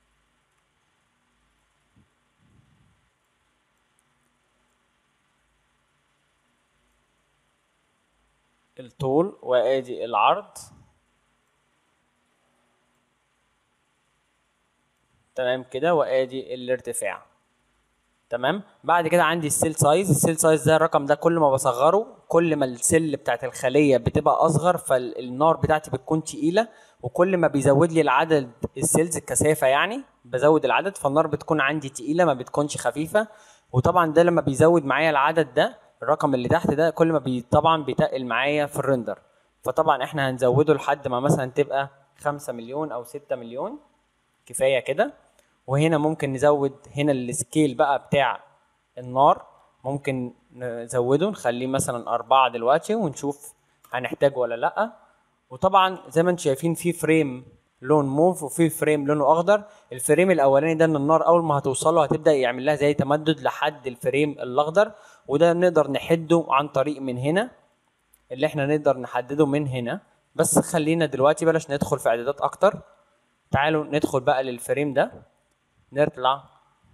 الطول وادي العرض. تمام كده، وادي الارتفاع. تمام. بعد كده عندي السيل سايز. السيل سايز ده الرقم ده كل ما بصغره كل ما السيل بتاعت الخليه بتبقى اصغر، فالنار بتاعتي بتكون تقيله. وكل ما بيزود لي العدد السيلز الكثافه، يعني بزود العدد، فالنار بتكون عندي تقيله ما بتكونش خفيفه. وطبعا ده لما بيزود معايا العدد ده الرقم اللي تحت ده كل ما طبعا بيتقل معايا في الرندر. فطبعا احنا هنزوده لحد ما مثلا تبقى 5 مليون او 6 مليون، كفايه كده. وهنا ممكن نزود هنا السكيل بقى بتاع النار، ممكن نزوده نخليه مثلا 4 دلوقتي ونشوف هنحتاجه ولا لأ. وطبعا زي ما انتم شايفين في فريم لون موف وفي فريم لونه اخضر. الفريم الاولاني ده ان النار اول ما هتوصله هتبدا يعمل لها زي تمدد لحد الفريم الاخضر، وده نقدر نحده عن طريق من هنا، اللي احنا نقدر نحدده من هنا. بس خلينا دلوقتي بلاش ندخل في اعدادات اكتر. تعالوا ندخل بقى للفريم ده، نطلع.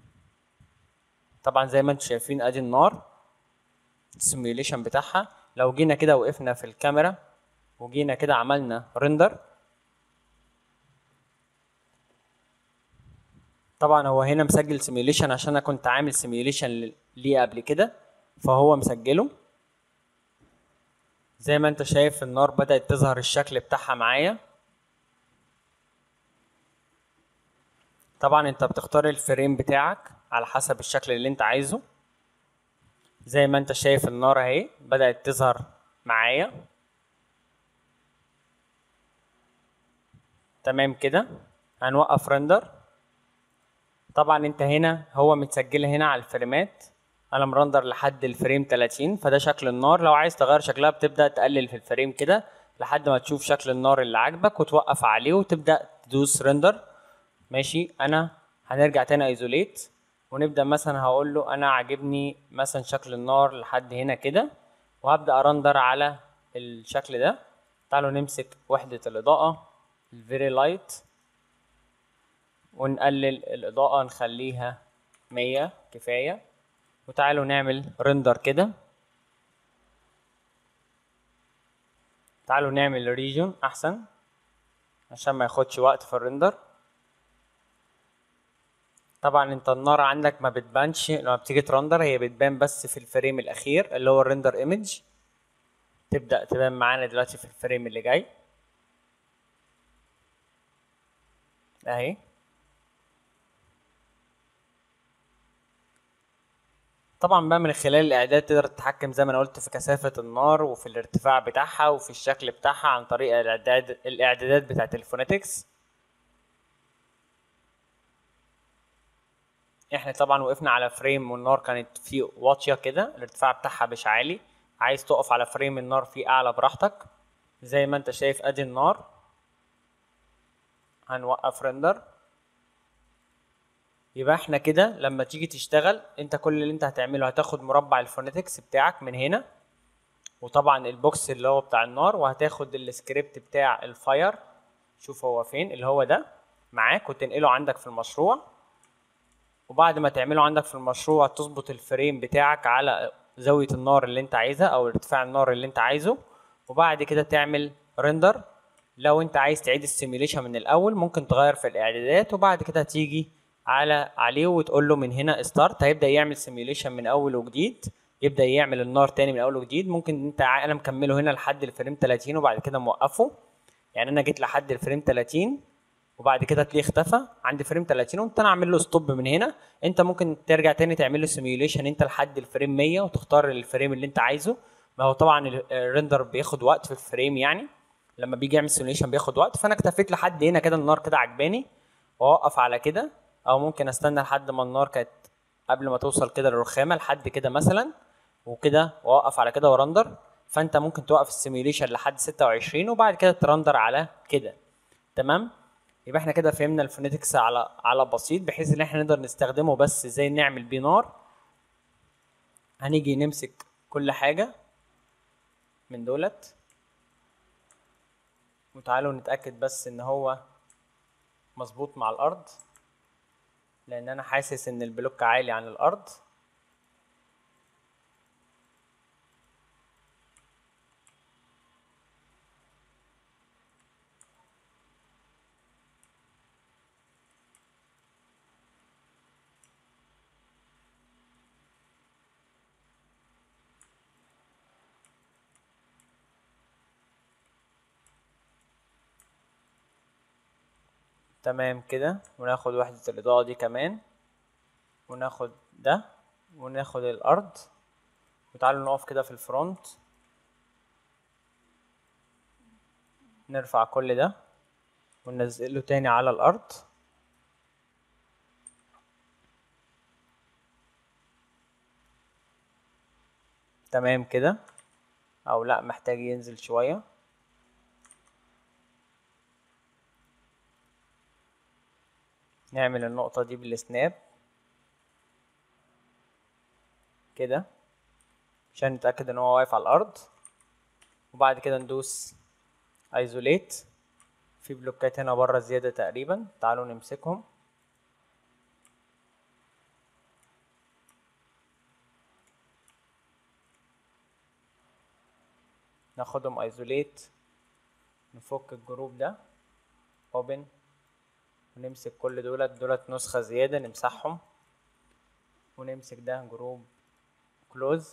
طبعا زي ما انتم شايفين ادي النار السيميوليشن بتاعها. لو جينا كده وقفنا في الكاميرا وجينا كده عملنا ريندر، طبعا هو هنا مسجل سيميوليشن عشان انا كنت عامل سيميوليشن ليه قبل كده، فهو مسجله. زي ما انت شايف النار بدأت تظهر الشكل بتاعها معايا. طبعا انت بتختار الفريم بتاعك على حسب الشكل اللي انت عايزه. زي ما انت شايف النار اهي بدأت تظهر معايا. تمام كده، هنوقف رندر. طبعا انت هنا هو متسجل هنا على الفريمات، انا مرندر لحد الفريم 30، فده شكل النار. لو عايز تغير شكلها بتبدأ تقلل في الفريم كده لحد ما تشوف شكل النار اللي عاجبك وتوقف عليه وتبدأ تدوس رندر. ماشي، انا هنرجع تاني ايزوليت ونبدأ. مثلا هقول له انا عاجبني مثلا شكل النار لحد هنا كده، وهبدأ ارندر على الشكل ده. تعالوا نمسك وحدة الإضاءة الفيري لايت ونقلل الإضاءة نخليها 100 كفاية. وتعالوا نعمل ريندر كده. تعالوا نعمل ريجون أحسن عشان ما ياخدش وقت في الريندر. طبعا انت النار عندك ما بتبانش لما بتيجي ترندر، هي بتبان بس في الفريم الأخير اللي هو الريندر ايمج. تبدأ تبان معانا دلوقتي في الفريم اللي جاي اهي. طبعا بقى من خلال الاعداد تقدر تتحكم زي ما انا قلت في كثافة النار وفي الارتفاع بتاعها وفي الشكل بتاعها عن طريق الاعدادات بتاعت الفونetics. احنا طبعا وقفنا على فريم والنار كانت فيه واطية كده، الارتفاع بتاعها مش عالي. عايز تقف على فريم النار فيه اعلى براحتك زي ما انت شايف. ادي النار، هنوقف ريندر. يبقى احنا كده لما تيجي تشتغل انت كل اللي انت هتعمله هتاخد مربع الفونetics بتاعك من هنا، وطبعا البوكس اللي هو بتاع النار، وهتاخد السكريبت بتاع الفاير، شوف هو فين اللي هو ده معاك، وتنقله عندك في المشروع. وبعد ما تعمله عندك في المشروع تظبط الفريم بتاعك على زاوية النار اللي انت عايزها او ارتفاع النار اللي انت عايزه، وبعد كده تعمل ريندر. لو انت عايز تعيد السيميوليشن من الاول ممكن تغير في الاعدادات، وبعد كده هتيجي عليه وتقول له من هنا ستارت، هيبدأ يعمل سيميوليشن من اول وجديد، يبدأ يعمل النار تاني من اول وجديد. ممكن انت انا مكمله هنا لحد الفريم 30 وبعد كده موقفه، يعني انا جيت لحد الفريم 30 وبعد كده تلاقيه اختفى عند فريم 30 وانت انا اعمل له ستوب من هنا. انت ممكن ترجع تاني تعمل له سيميوليشن انت لحد الفريم 100 وتختار الفريم اللي انت عايزه. ما هو طبعا الريندر بياخد وقت في الفريم، يعني لما بيجي يعمل سيميوليشن بياخد وقت. فانا اكتفيت لحد هنا كده، النار كده عجباني واوقف على كده، او ممكن استنى لحد ما النار كانت قبل ما توصل كده للرخامه لحد كده مثلا، وكده واوقف على كده ورندر. فانت ممكن توقف السيميوليشن لحد 26 وبعد كده ترندر على كده. تمام. يبقى احنا كده فهمنا الفونetics على بسيط بحيث ان احنا نقدر نستخدمه، بس ازاي نعمل بيه نار. هنيجي نمسك كل حاجة من دولت وتعالوا نتأكد بس ان هو مظبوط مع الارض، لان انا حاسس ان البلوك عالي عن الارض. تمام كده، وناخد وحدة الإضاءة دي كمان، وناخد ده، وناخد الأرض، وتعالوا نقف كده في الفرونت، نرفع كل ده وننزله تاني على الأرض. تمام كده، أو لأ محتاج ينزل شوية. نعمل النقطة دي بالسناب كده عشان نتأكد ان هو واقف على الأرض، وبعد كده ندوس ايزوليت. في بلوكات هنا بره زيادة تقريبا، تعالوا نمسكهم. ناخدهم ايزوليت، نفك الجروب ده اوبن، ونمسك كل دولت نسخة زيادة نمسحهم، ونمسك ده جروب كلوز.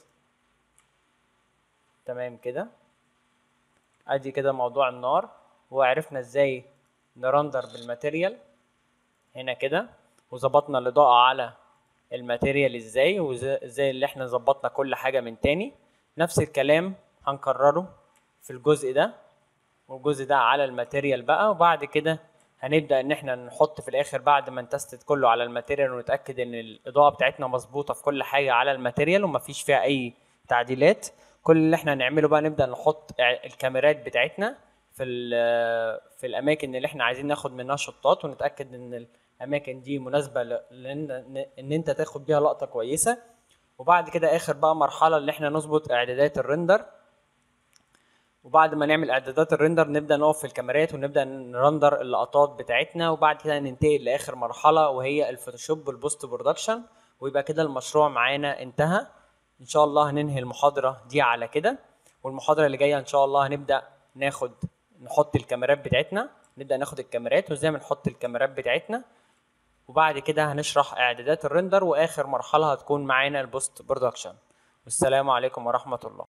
تمام كده، ادي كده موضوع النار، وعرفنا ازاي نرندر بالماتيريال هنا كده، وظبطنا الاضاءة على الماتيريال ازاي، وازاي اللي احنا ظبطنا كل حاجة من تاني. نفس الكلام هنكرره في الجزء ده والجزء ده على الماتيريال بقى. وبعد كده هنبدأ ان احنا نحط في الاخر بعد ما نتستد كله على الماتيريال ونتأكد ان الاضاءة بتاعتنا مظبوطة في كل حاجة على الماتيريال ومفيش فيها اي تعديلات. كل اللي احنا هنعمله بقى نبدأ نحط الكاميرات بتاعتنا في الاماكن اللي احنا عايزين ناخد منها شطات، ونتأكد ان الاماكن دي مناسبة ان انت تاخد بيها لقطة كويسة. وبعد كده اخر بقى مرحلة اللي احنا نظبط اعدادات الريندر. وبعد ما نعمل اعدادات الريندر نبدا نقف في الكاميرات ونبدا نرندر اللقطات بتاعتنا، وبعد كده ننتقل لاخر مرحله وهي الفوتوشوب والبوست برودكشن. ويبقى كده المشروع معانا انتهى. ان شاء الله هننهي المحاضره دي على كده، والمحاضره اللي جايه ان شاء الله هنبدا نحط الكاميرات بتاعتنا، نبدا ناخد الكاميرات وازاي بنحط الكاميرات بتاعتنا، وبعد كده هنشرح اعدادات الريندر، واخر مرحله هتكون معانا البوست برودكشن. والسلام عليكم ورحمه الله.